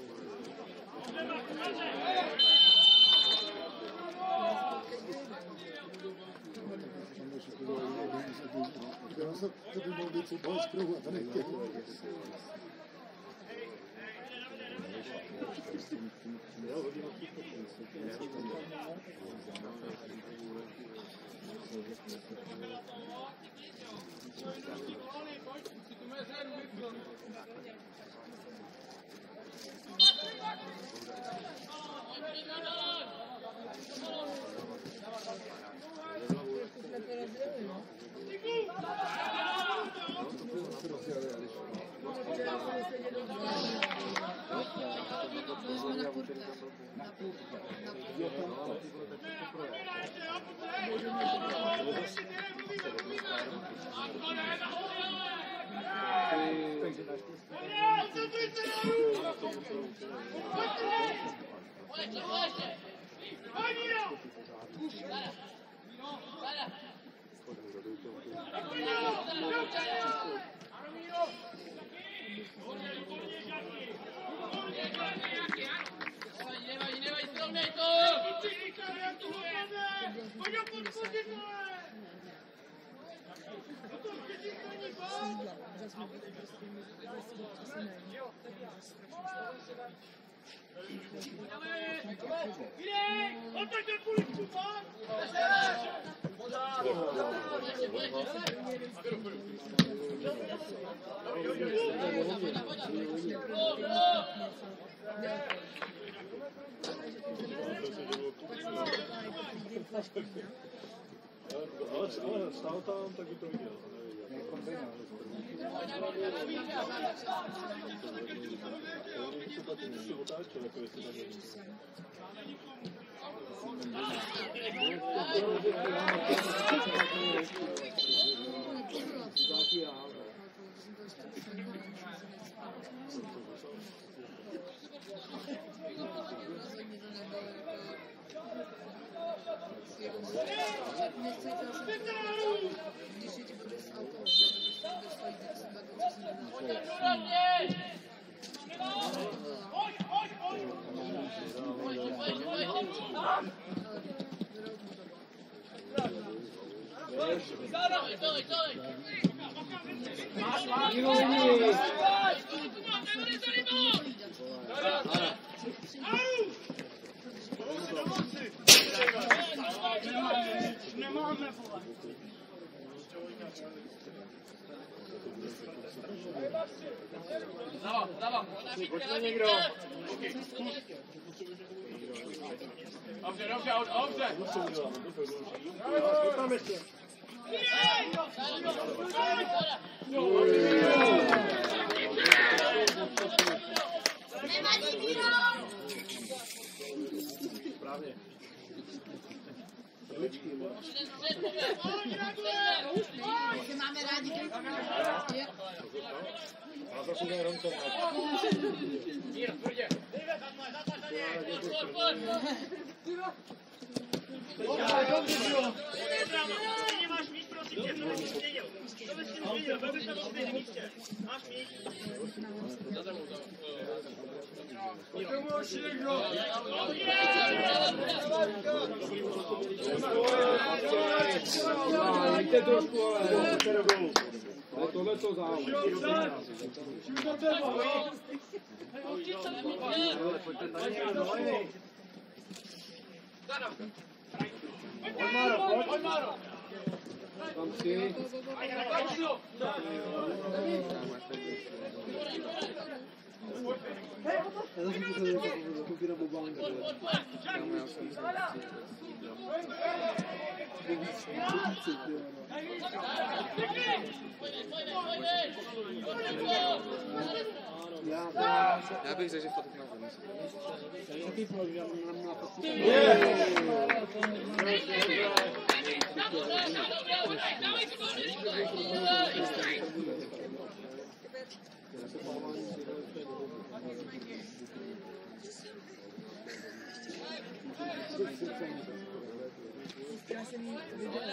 To by mohl být fotbal z kruhu, a to nechtěl. Ale stál tam, tak by to viděl. Se otáčel, jako jestli tam není. Pojďme někdo. Dobře, dobře, dobře. Tam ještě. Správně. Že máme rádi A zase ten Ronco. Mír, tvrdě. Máš míč, prosím tě, to bys si věděl. To bys si věděl, byl bys na tom stejném místě. Máš míč. Jděte trošku, ale tohle to záleží. Pojď, Máro. Tam si. Já zase to se zakupíra bobánka. Já bych řekl, že fotku na zemi. Jaký program na fotku? zkrásený video.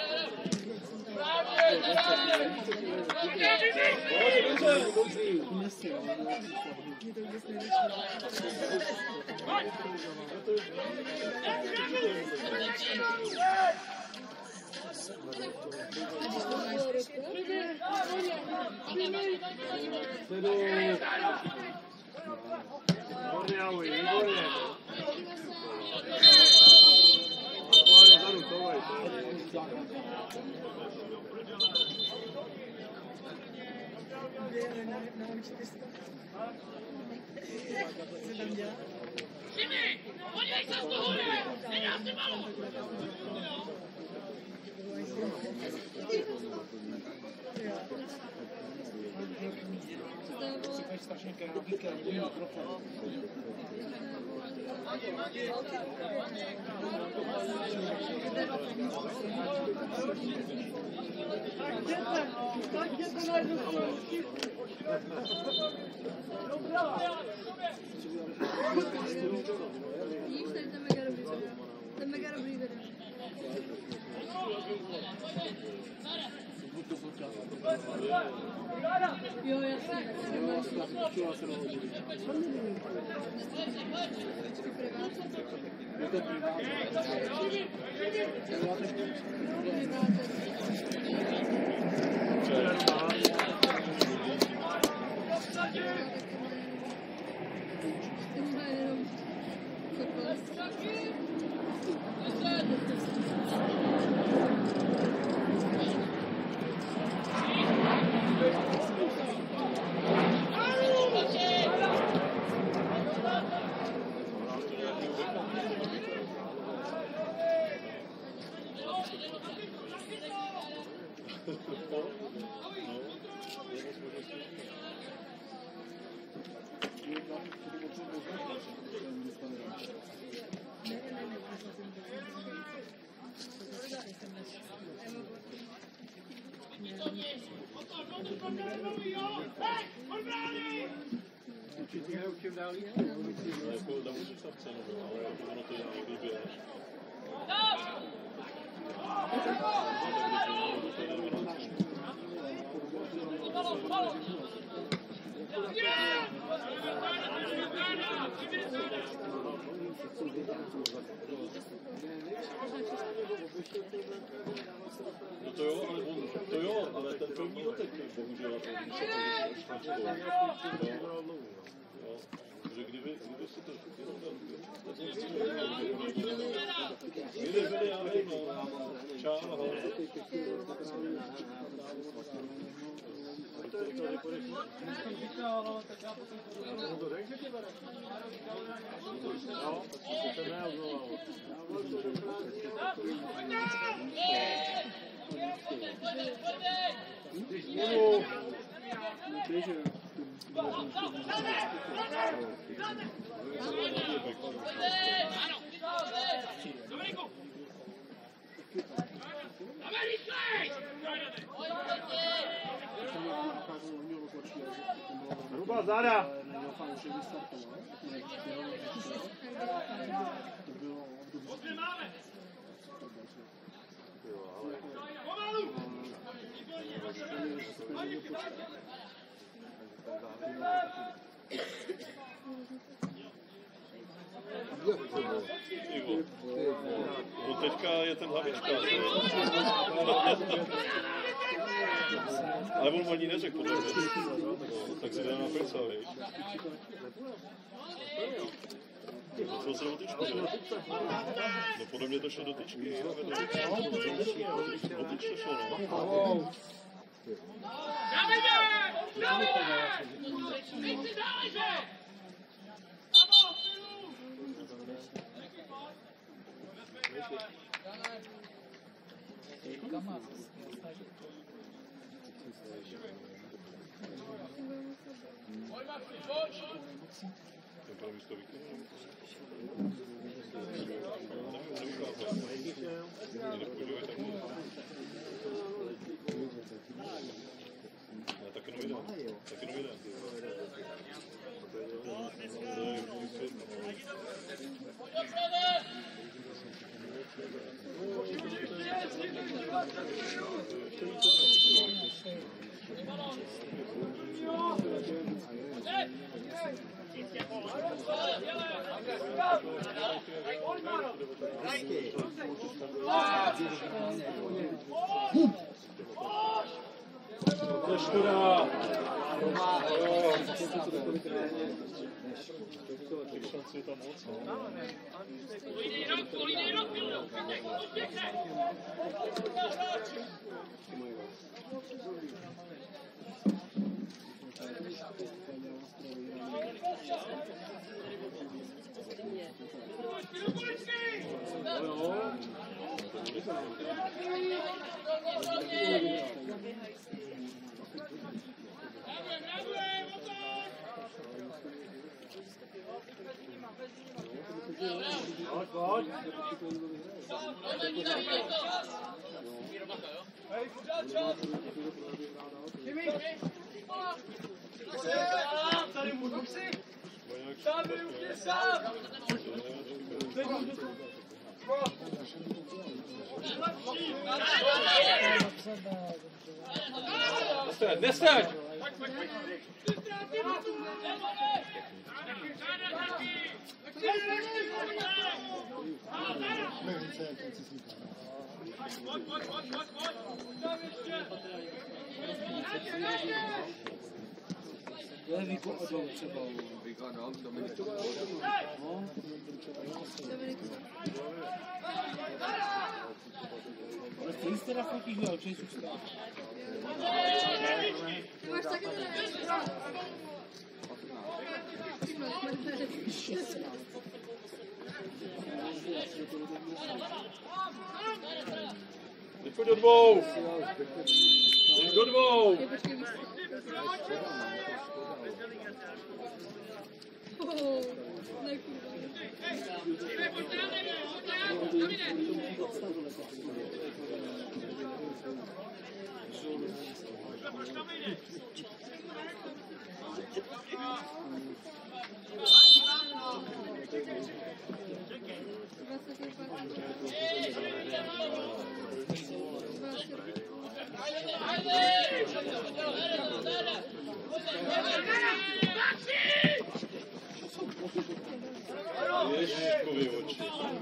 Mě to vůbec Podívej se z toho, nedá se malo! Strašně krátké, mikrofon. Tak jděte na jednu stranu. Víš, tady ten mega dobrý video. Ten mega dobrý video. Jo, jasně. To jo, ale ten první teď bohužel protože kdyby si to byli, já nevím, čáho. Hruba záda! No teďka je ten hlavička. Ale on ani neřekl potom, tak si dá na prsa, víš. To se do tyčky, jo? No podle mě to šlo do tyčky. Do tyčky šlo, no. To je škoda. Těch šancí je tam moc. Nestaň! Ale stejně jste na fotíš, ale čej zůstává. Ty máš taky Pojď do dvou! Do dvou! Ježiškovi oči.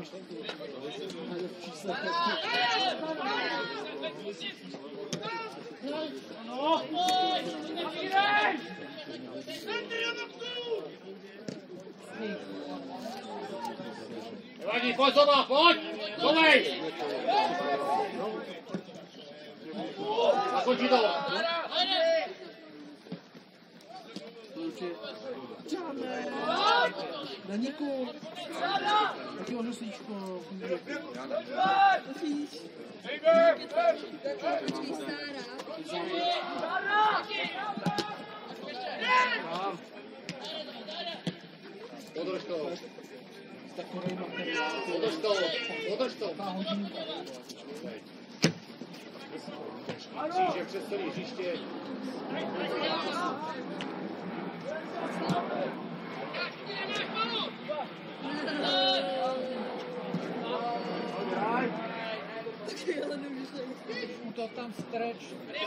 Nevadí, pojď doma, pojď! Domej! Zakončí to! Na Niku! Taky ono slíčko. Podrž to! Takový materiál. Podrž to! Podrž to! Kříže přes celý hřiště. To tam stretch.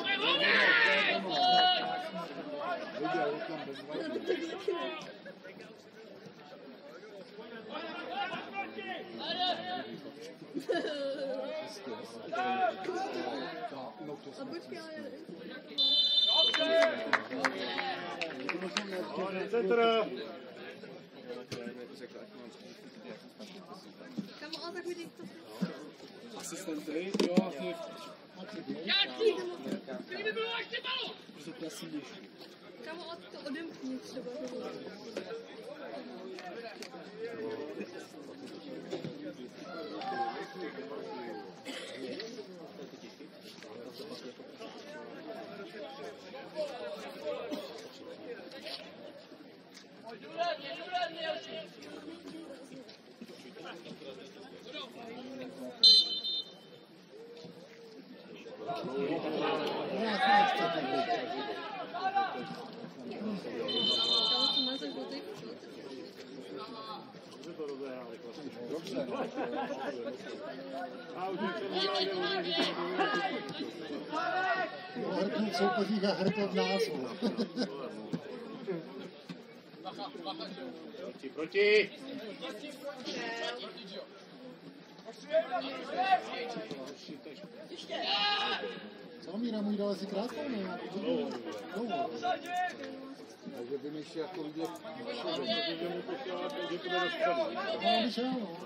Centra! Kamo, ale tak vidíš to. Asistenty, jo, ty. Kdyby bylo ještě malo! Prostě to asi jdeš. Kamo, ale to odemkni třeba. Hrknout soupeříka, hrknout názvu. Proti! Co, Míra, můj dal si krátkou, ne? Dlouho. Takže by mi ještě jako vidět... No, vyšel, no.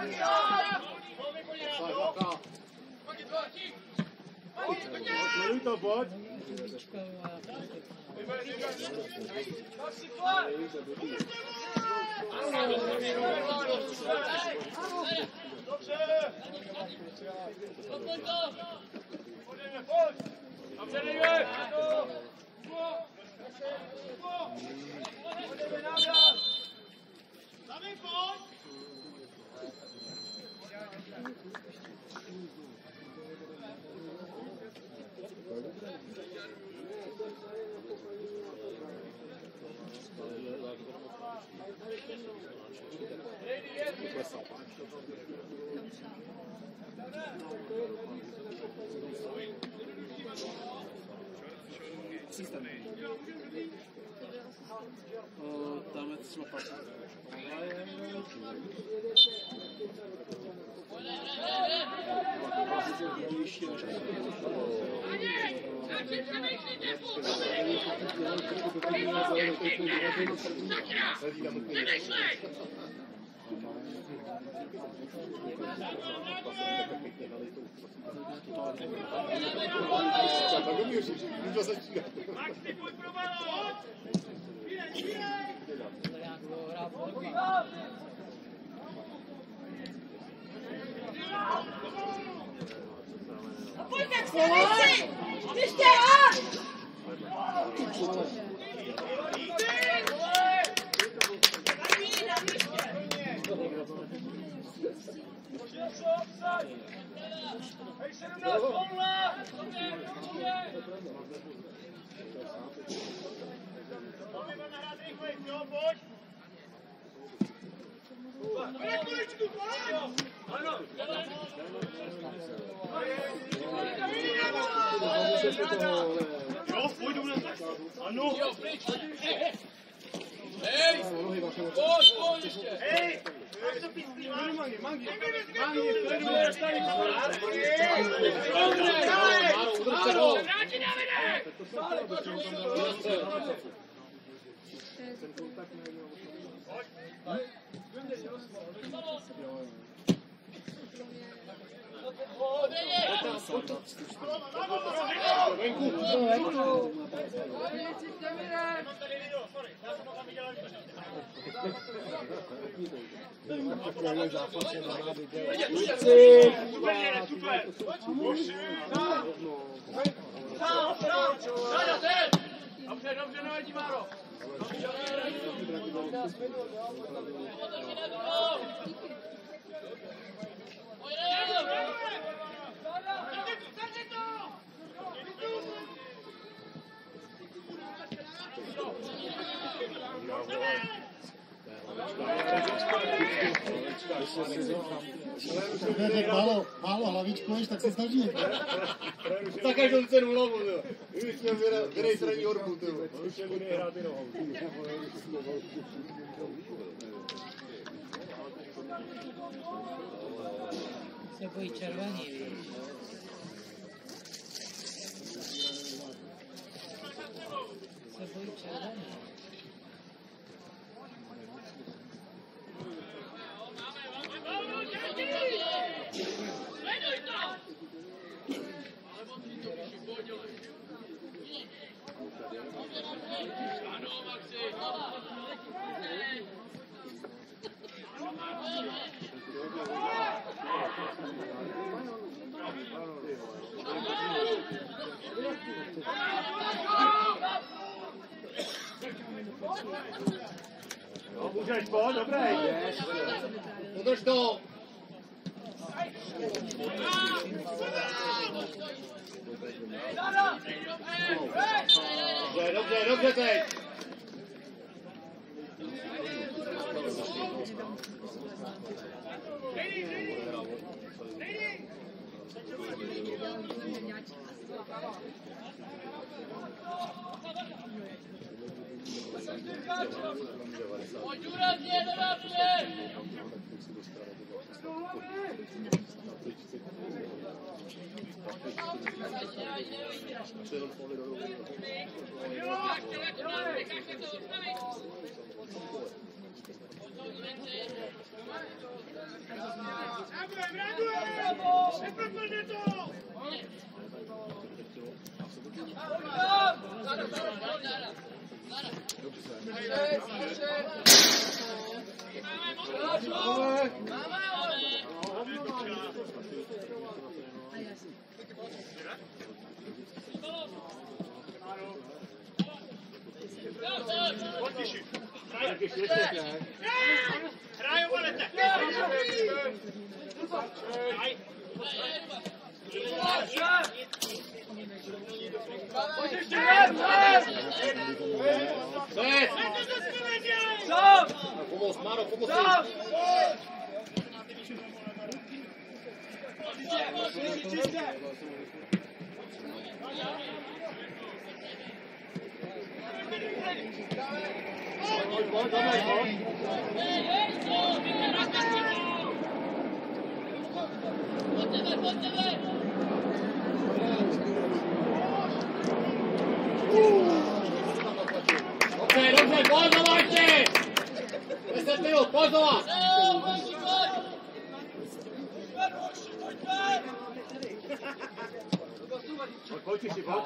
Sleduj to, pojď. Dáme třeba pak. Pojďte se, nechci! Ještě a! Jo, pojď u nás. Ano. Hej! Pojď ještě! Hej! Mangi, Mangi, Vráti Davide! Dobře, nevadí, Máro. Málo hlavičkuješ, tak se snaží. Za každou cenu hlavu, jo. Už jsme vyrej straní orbu, jo. Už je bude hrát jenom hlavu. Se bojí červený, víš. Se bojí červený. No, můžeš, pojď, dobrý. Udrž to. Dobře, dobře teď. Hraju, volete! Pomoc, Máro, pomoc! Dobře, pozovat ještě! 10 minut, pozovat! Pojď si, pojď.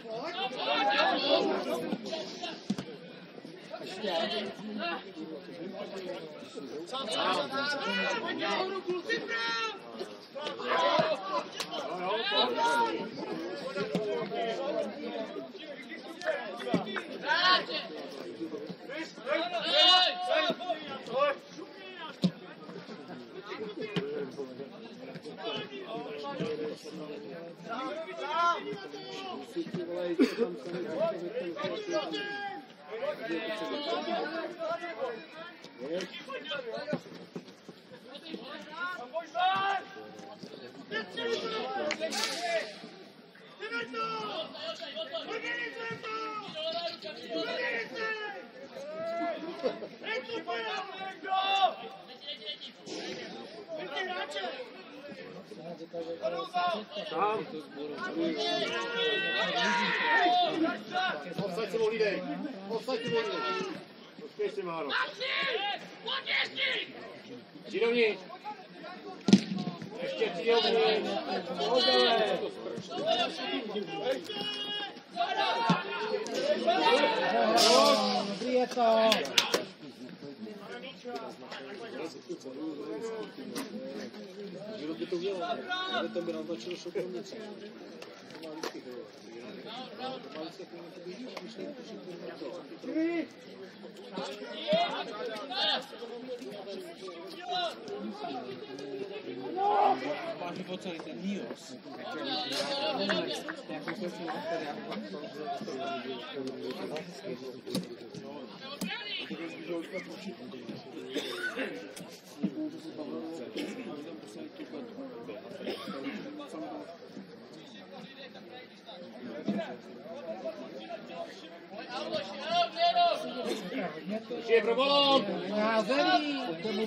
Odsaď se volídej! Odsaď se volídej! Počkej si, Máro. Přidovnitř! Ještě přidovnitř! Dobrý je to! Kdo by to udělal? Ale tam by nám začalo šokovnici. Máš po celý ten Nios. Je pro balón! Na zemi!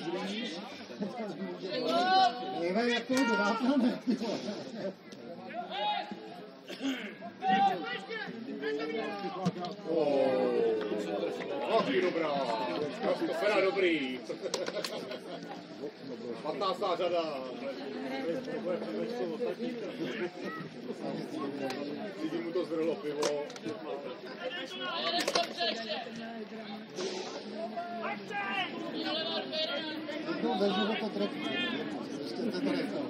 Nejme, jak to jde, nápneme. Ach, dobrá! Fera dobrý! 15. řada! Lidi mu to zvrhlo pivo. No, ve života trefí. Ještě to trefil.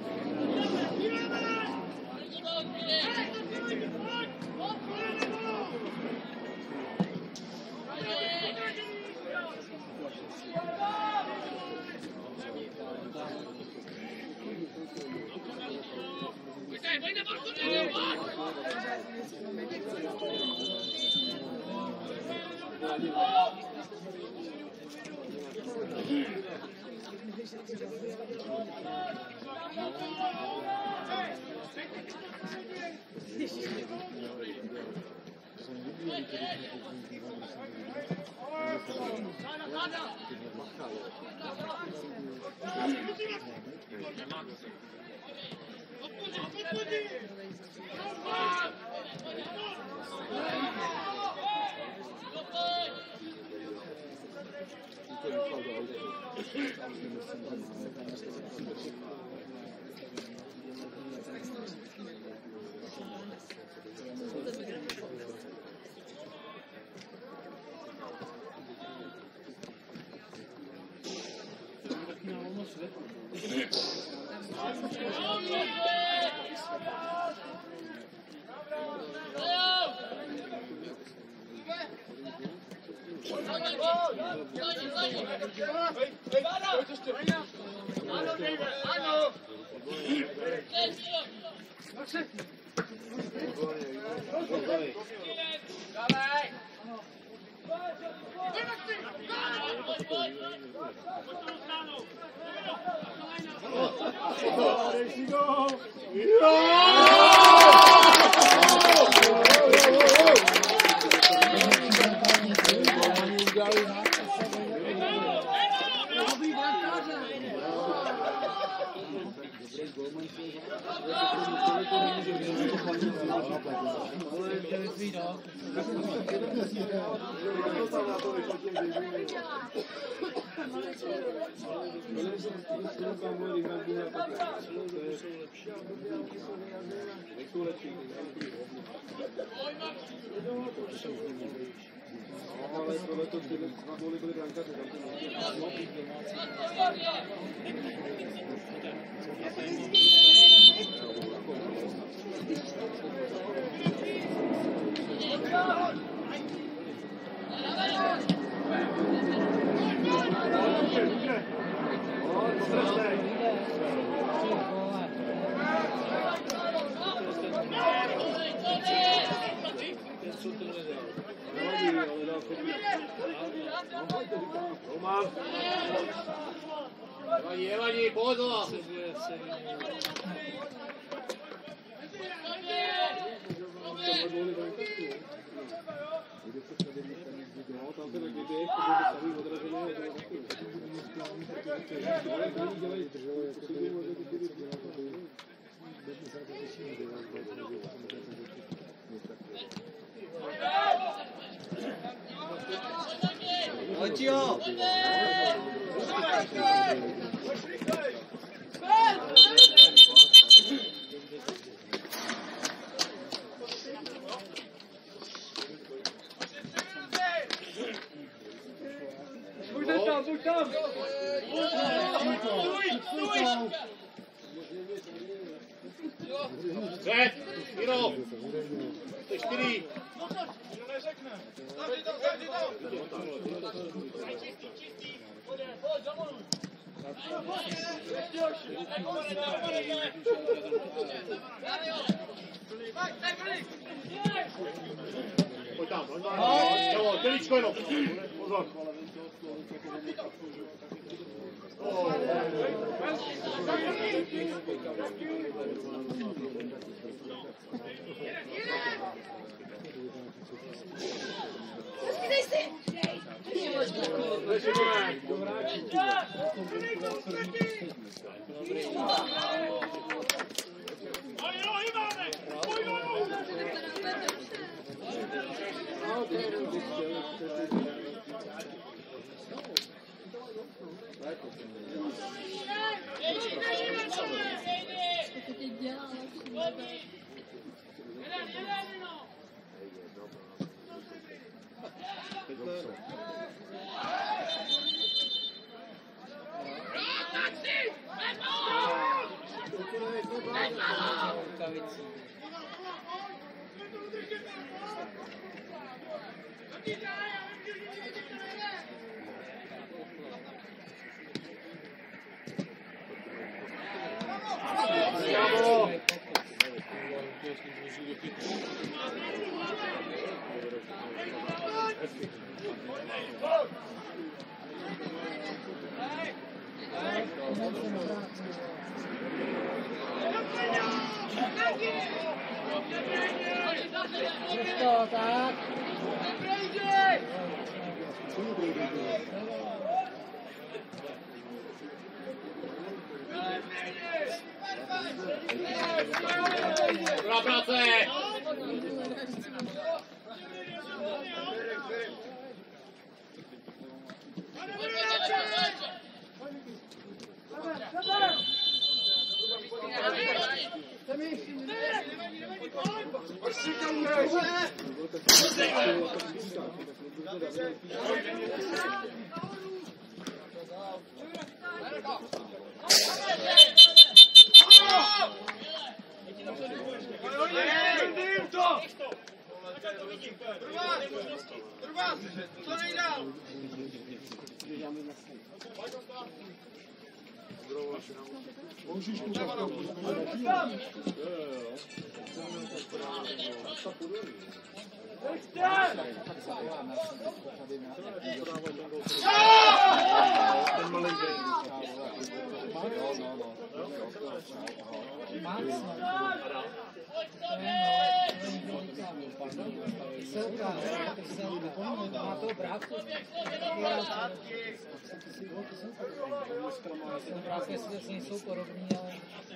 Nevadí, pozor! Očio! Buď tam! Stůj! Před! Miro! 4! Pojď tam, jo, těličko jenom. Pozor. Thank you. Dobrá práce! Můžeš tu Má to brátku. Brátky si nejsou podobní, ale...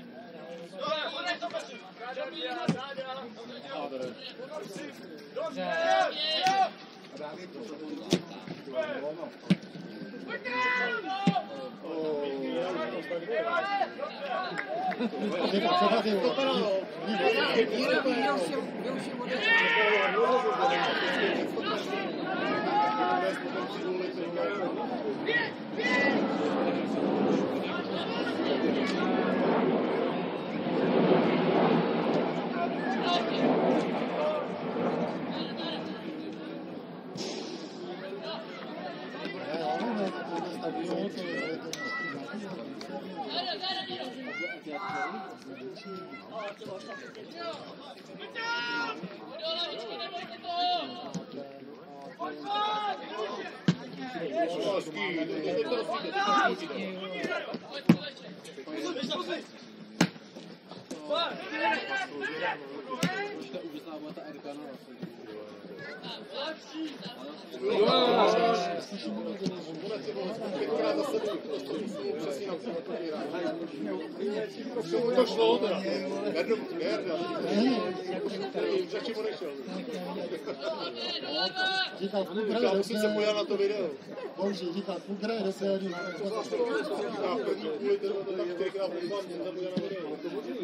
To šlo teda. Jarda. Začím odešel. Já musím se podívat na to video. Bože, říká, půl hraje do série. Já kvůli tomu to tak 4krát podívám, jsem tam podívat na video.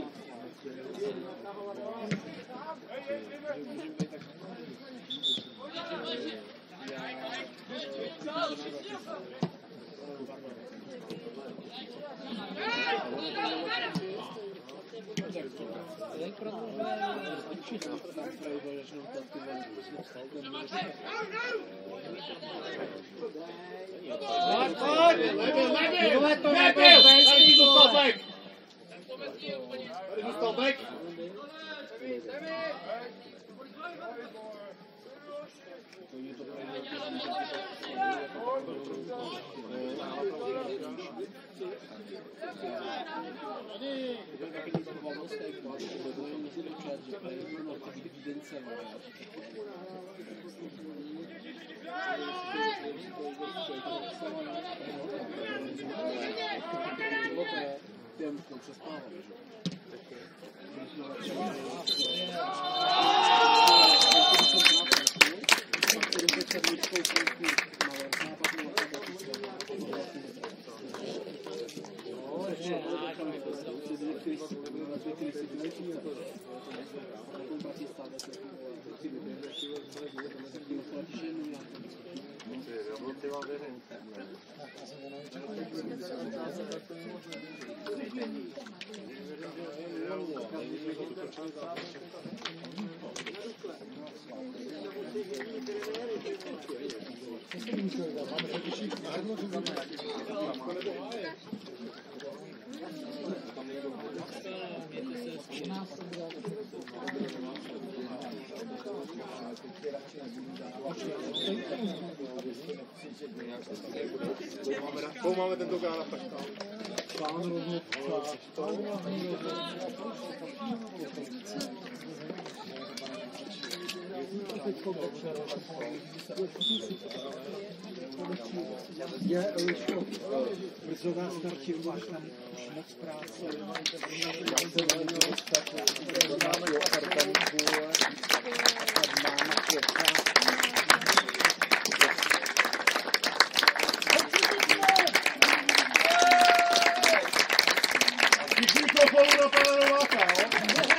Koho máme tentokrát na tak? Je, Lučko, brzo vás starčí, máš tam už moc práce. Já se velmi ostatně, do námi organizuje, máme květa. Mikrofonu na pana Nováka, jo?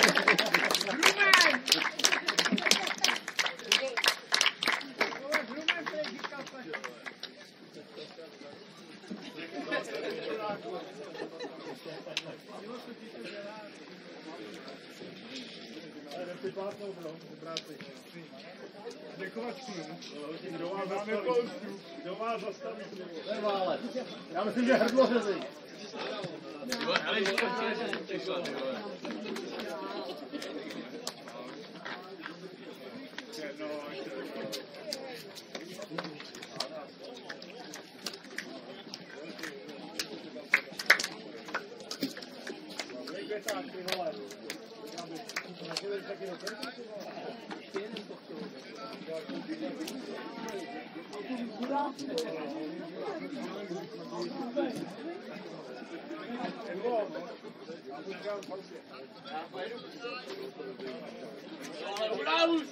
Kdo má zastavit? Ten Válec. Já myslím, že hrdlo řezí. Ale že to přišlo, ty vole. Bravo,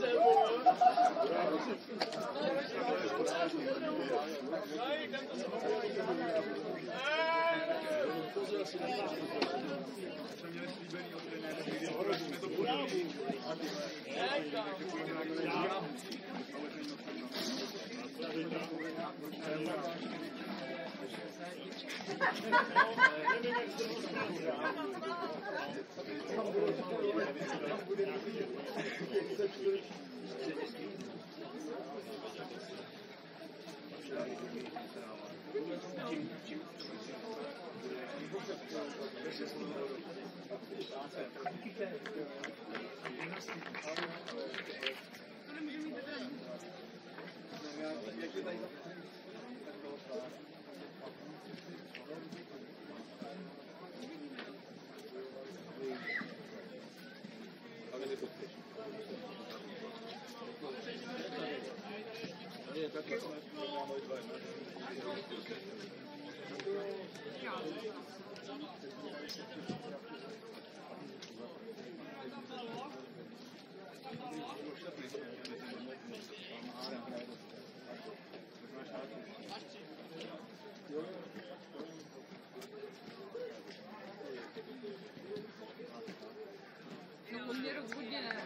No, mě rozhodně ne.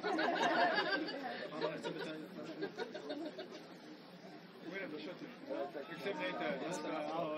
Půjdeme do šaty. Tak se mějte. Ahoj.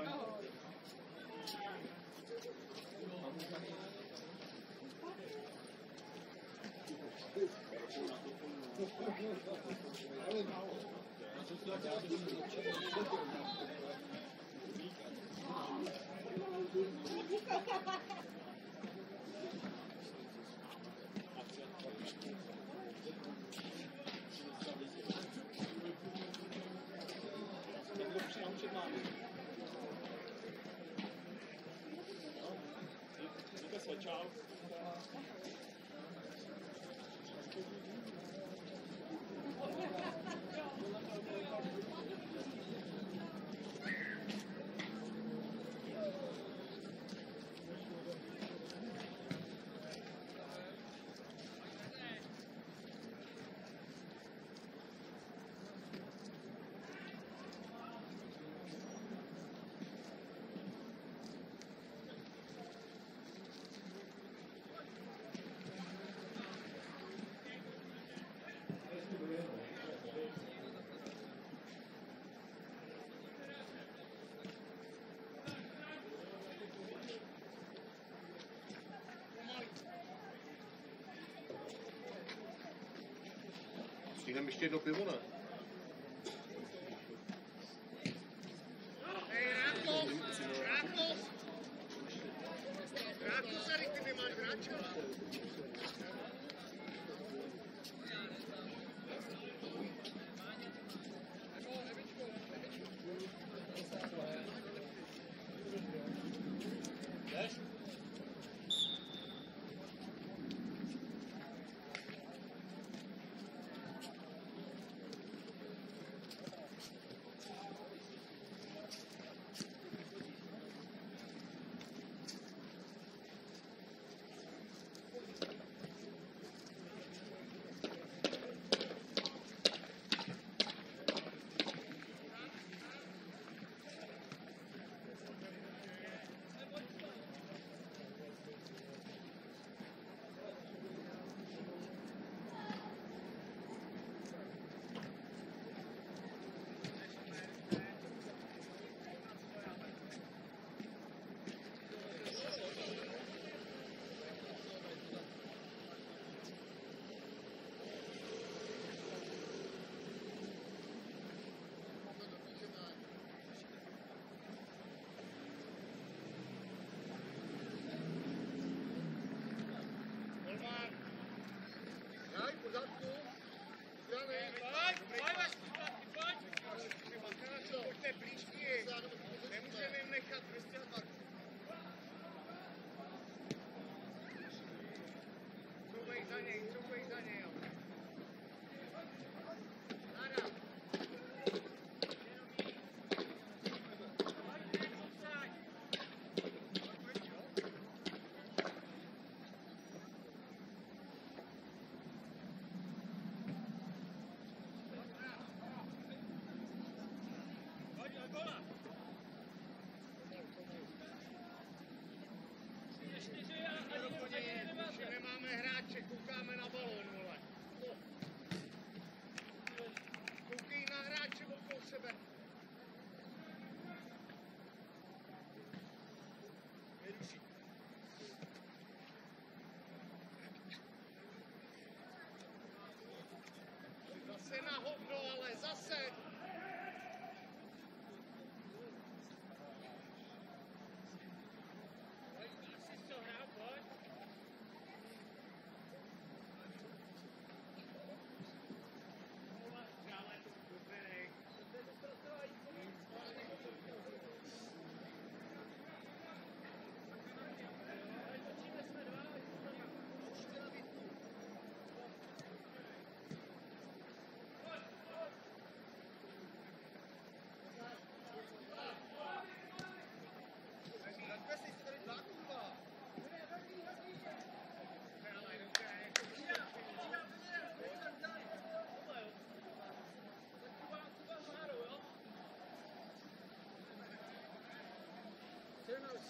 Stihneme ještě jedno pivo, ne?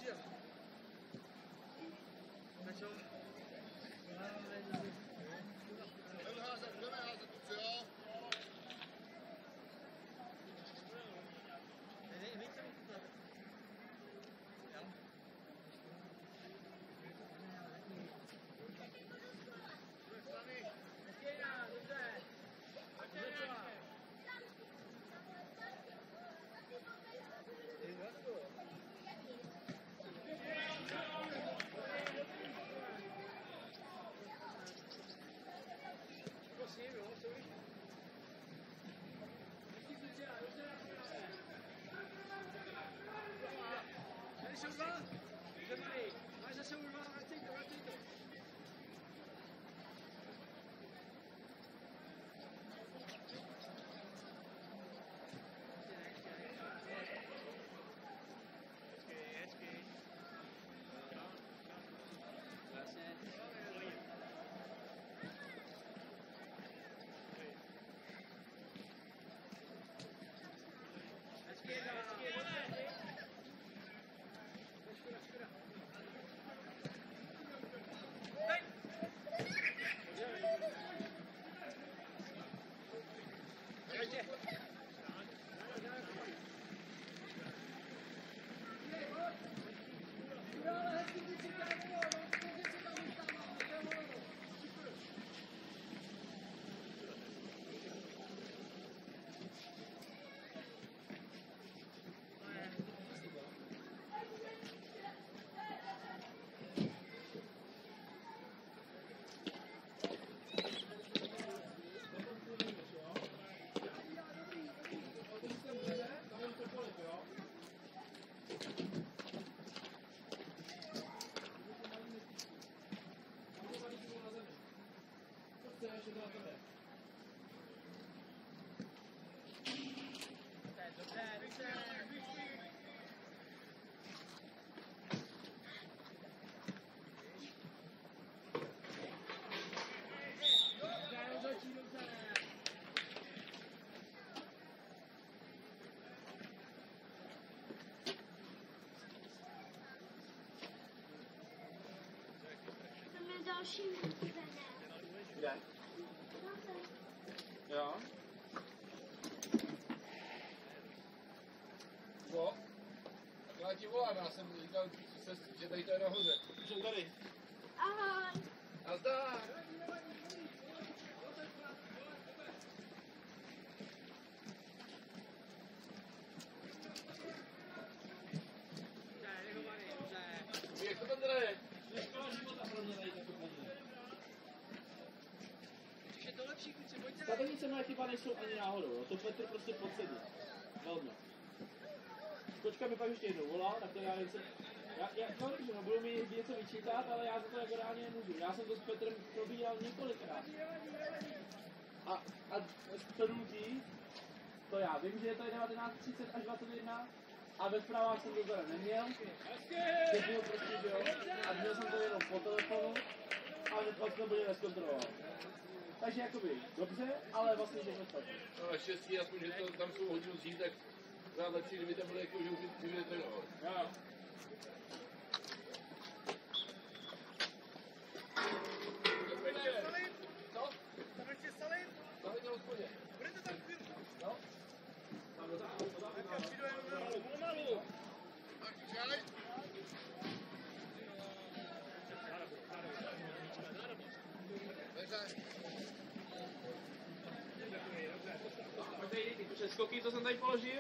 Další kde? Jo. Co? Tak já ti volám, já jsem říkal, že tady to je nahoře. Jsem tady. Ahoj. Nazdar. Jak to tam teda je? Stavenice moje chyba nejsou ani náhodou, jo. To Petr prostě podsedl. Velmi. Kočka mi pak ještě jednou volal, tak to já nejsem... No dobře, no, budu mi něco vyčítat, ale já za to jako reálně nemůžu. Já jsem to s Petrem probíhal několikrát. A shrnutí, to já vím, že je to 19:30 až 21 a ve zprávách jsem to teda neměl. Všechno prostě, že jo. A měl jsem to jenom po telefonu a pak jsem to bude nezkontroloval. Takže jakoby dobře, ale vlastně všechno špatně. No naštěstí, aspoň, že to, tam jsou hodinu dřív, tak rád lepší, kdyby tam byly jako, že už kdyby netrénoval. Jo. Co? Tam ještě salit? Salit na hospodě. Budete tam chvíli? No. Tak já přijdu jenom pomalu. Tak čaj. Přeskoky, co jsem tady položil?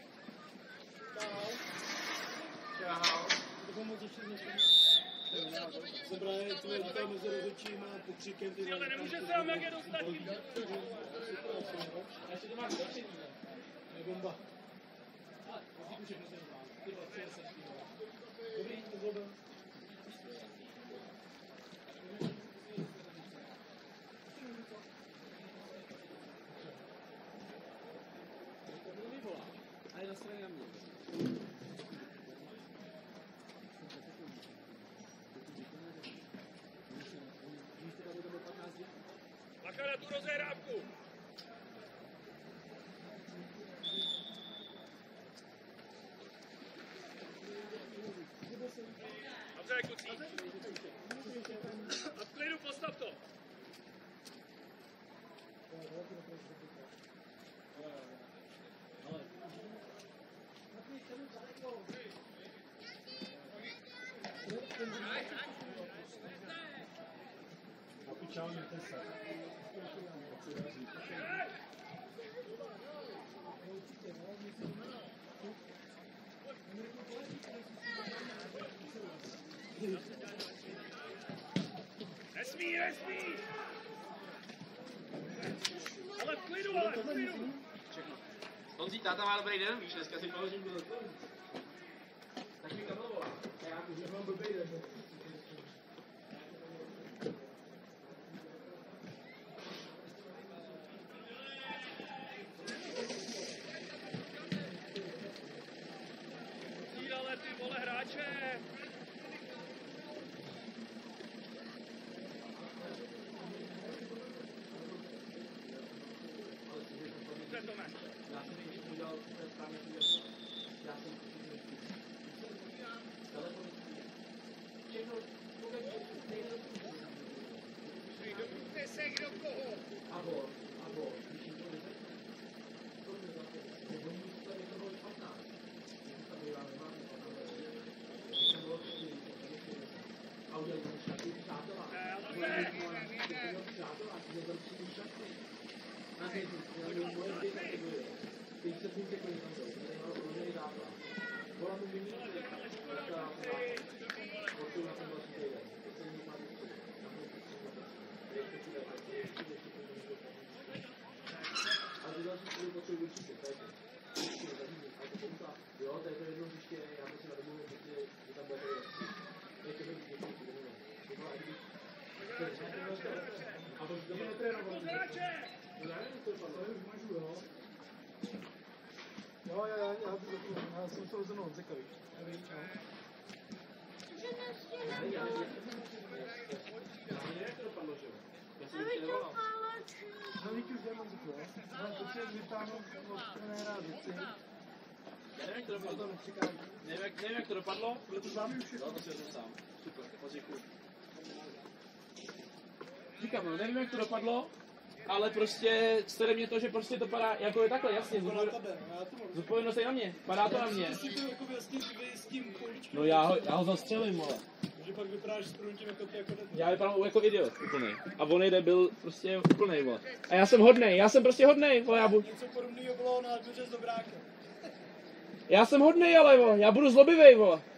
Čau. To moc ještě se právě tvoje tam mezi rozhodčím a pokřikem ty... Ale nemůže sám, jak je dostat. Ještě to máš dočení, ne? Je bomba. Dobrý, to bylo. A je na straně na mě. Bacha na tu rozehrávku. Kdyby se Čau, mějte se. Nesmí! Ale v klidu! Honzí, táta má dobrý den, víš, dneska si položím do zodpovědí. Tak mi kam volá. Já už mám blbý den. Ale ty vole hráče! Já jsem to rozhodnul od Zeka, víš? No víš, už nemám Zeku, jo? Já potřebuji vytáhnout od trenéra věci. Já nevím, jak to dopadlo. Nevím, jak to dopadlo. Bylo to s vámi už? No, to si vezmu sám. Super, moc děkuji. Říkám, no, nevím, jak to dopadlo, ale prostě stane mě to, že prostě to padá, jako je takhle, jasně. Zodpovědnost je na mě, padá to na mě. No já ho zastřelím, ale. Že pak vypadáš s průntím jako ty, jako já vypadám jako idiot, úplnej. A on jde byl prostě úplnej, vole. A já jsem hodnej, já jsem prostě hodnej, vole, já budu. Něco podobného bylo na dveře z Dobráka. Já jsem hodnej, ale vole, já budu zlobivej, vole.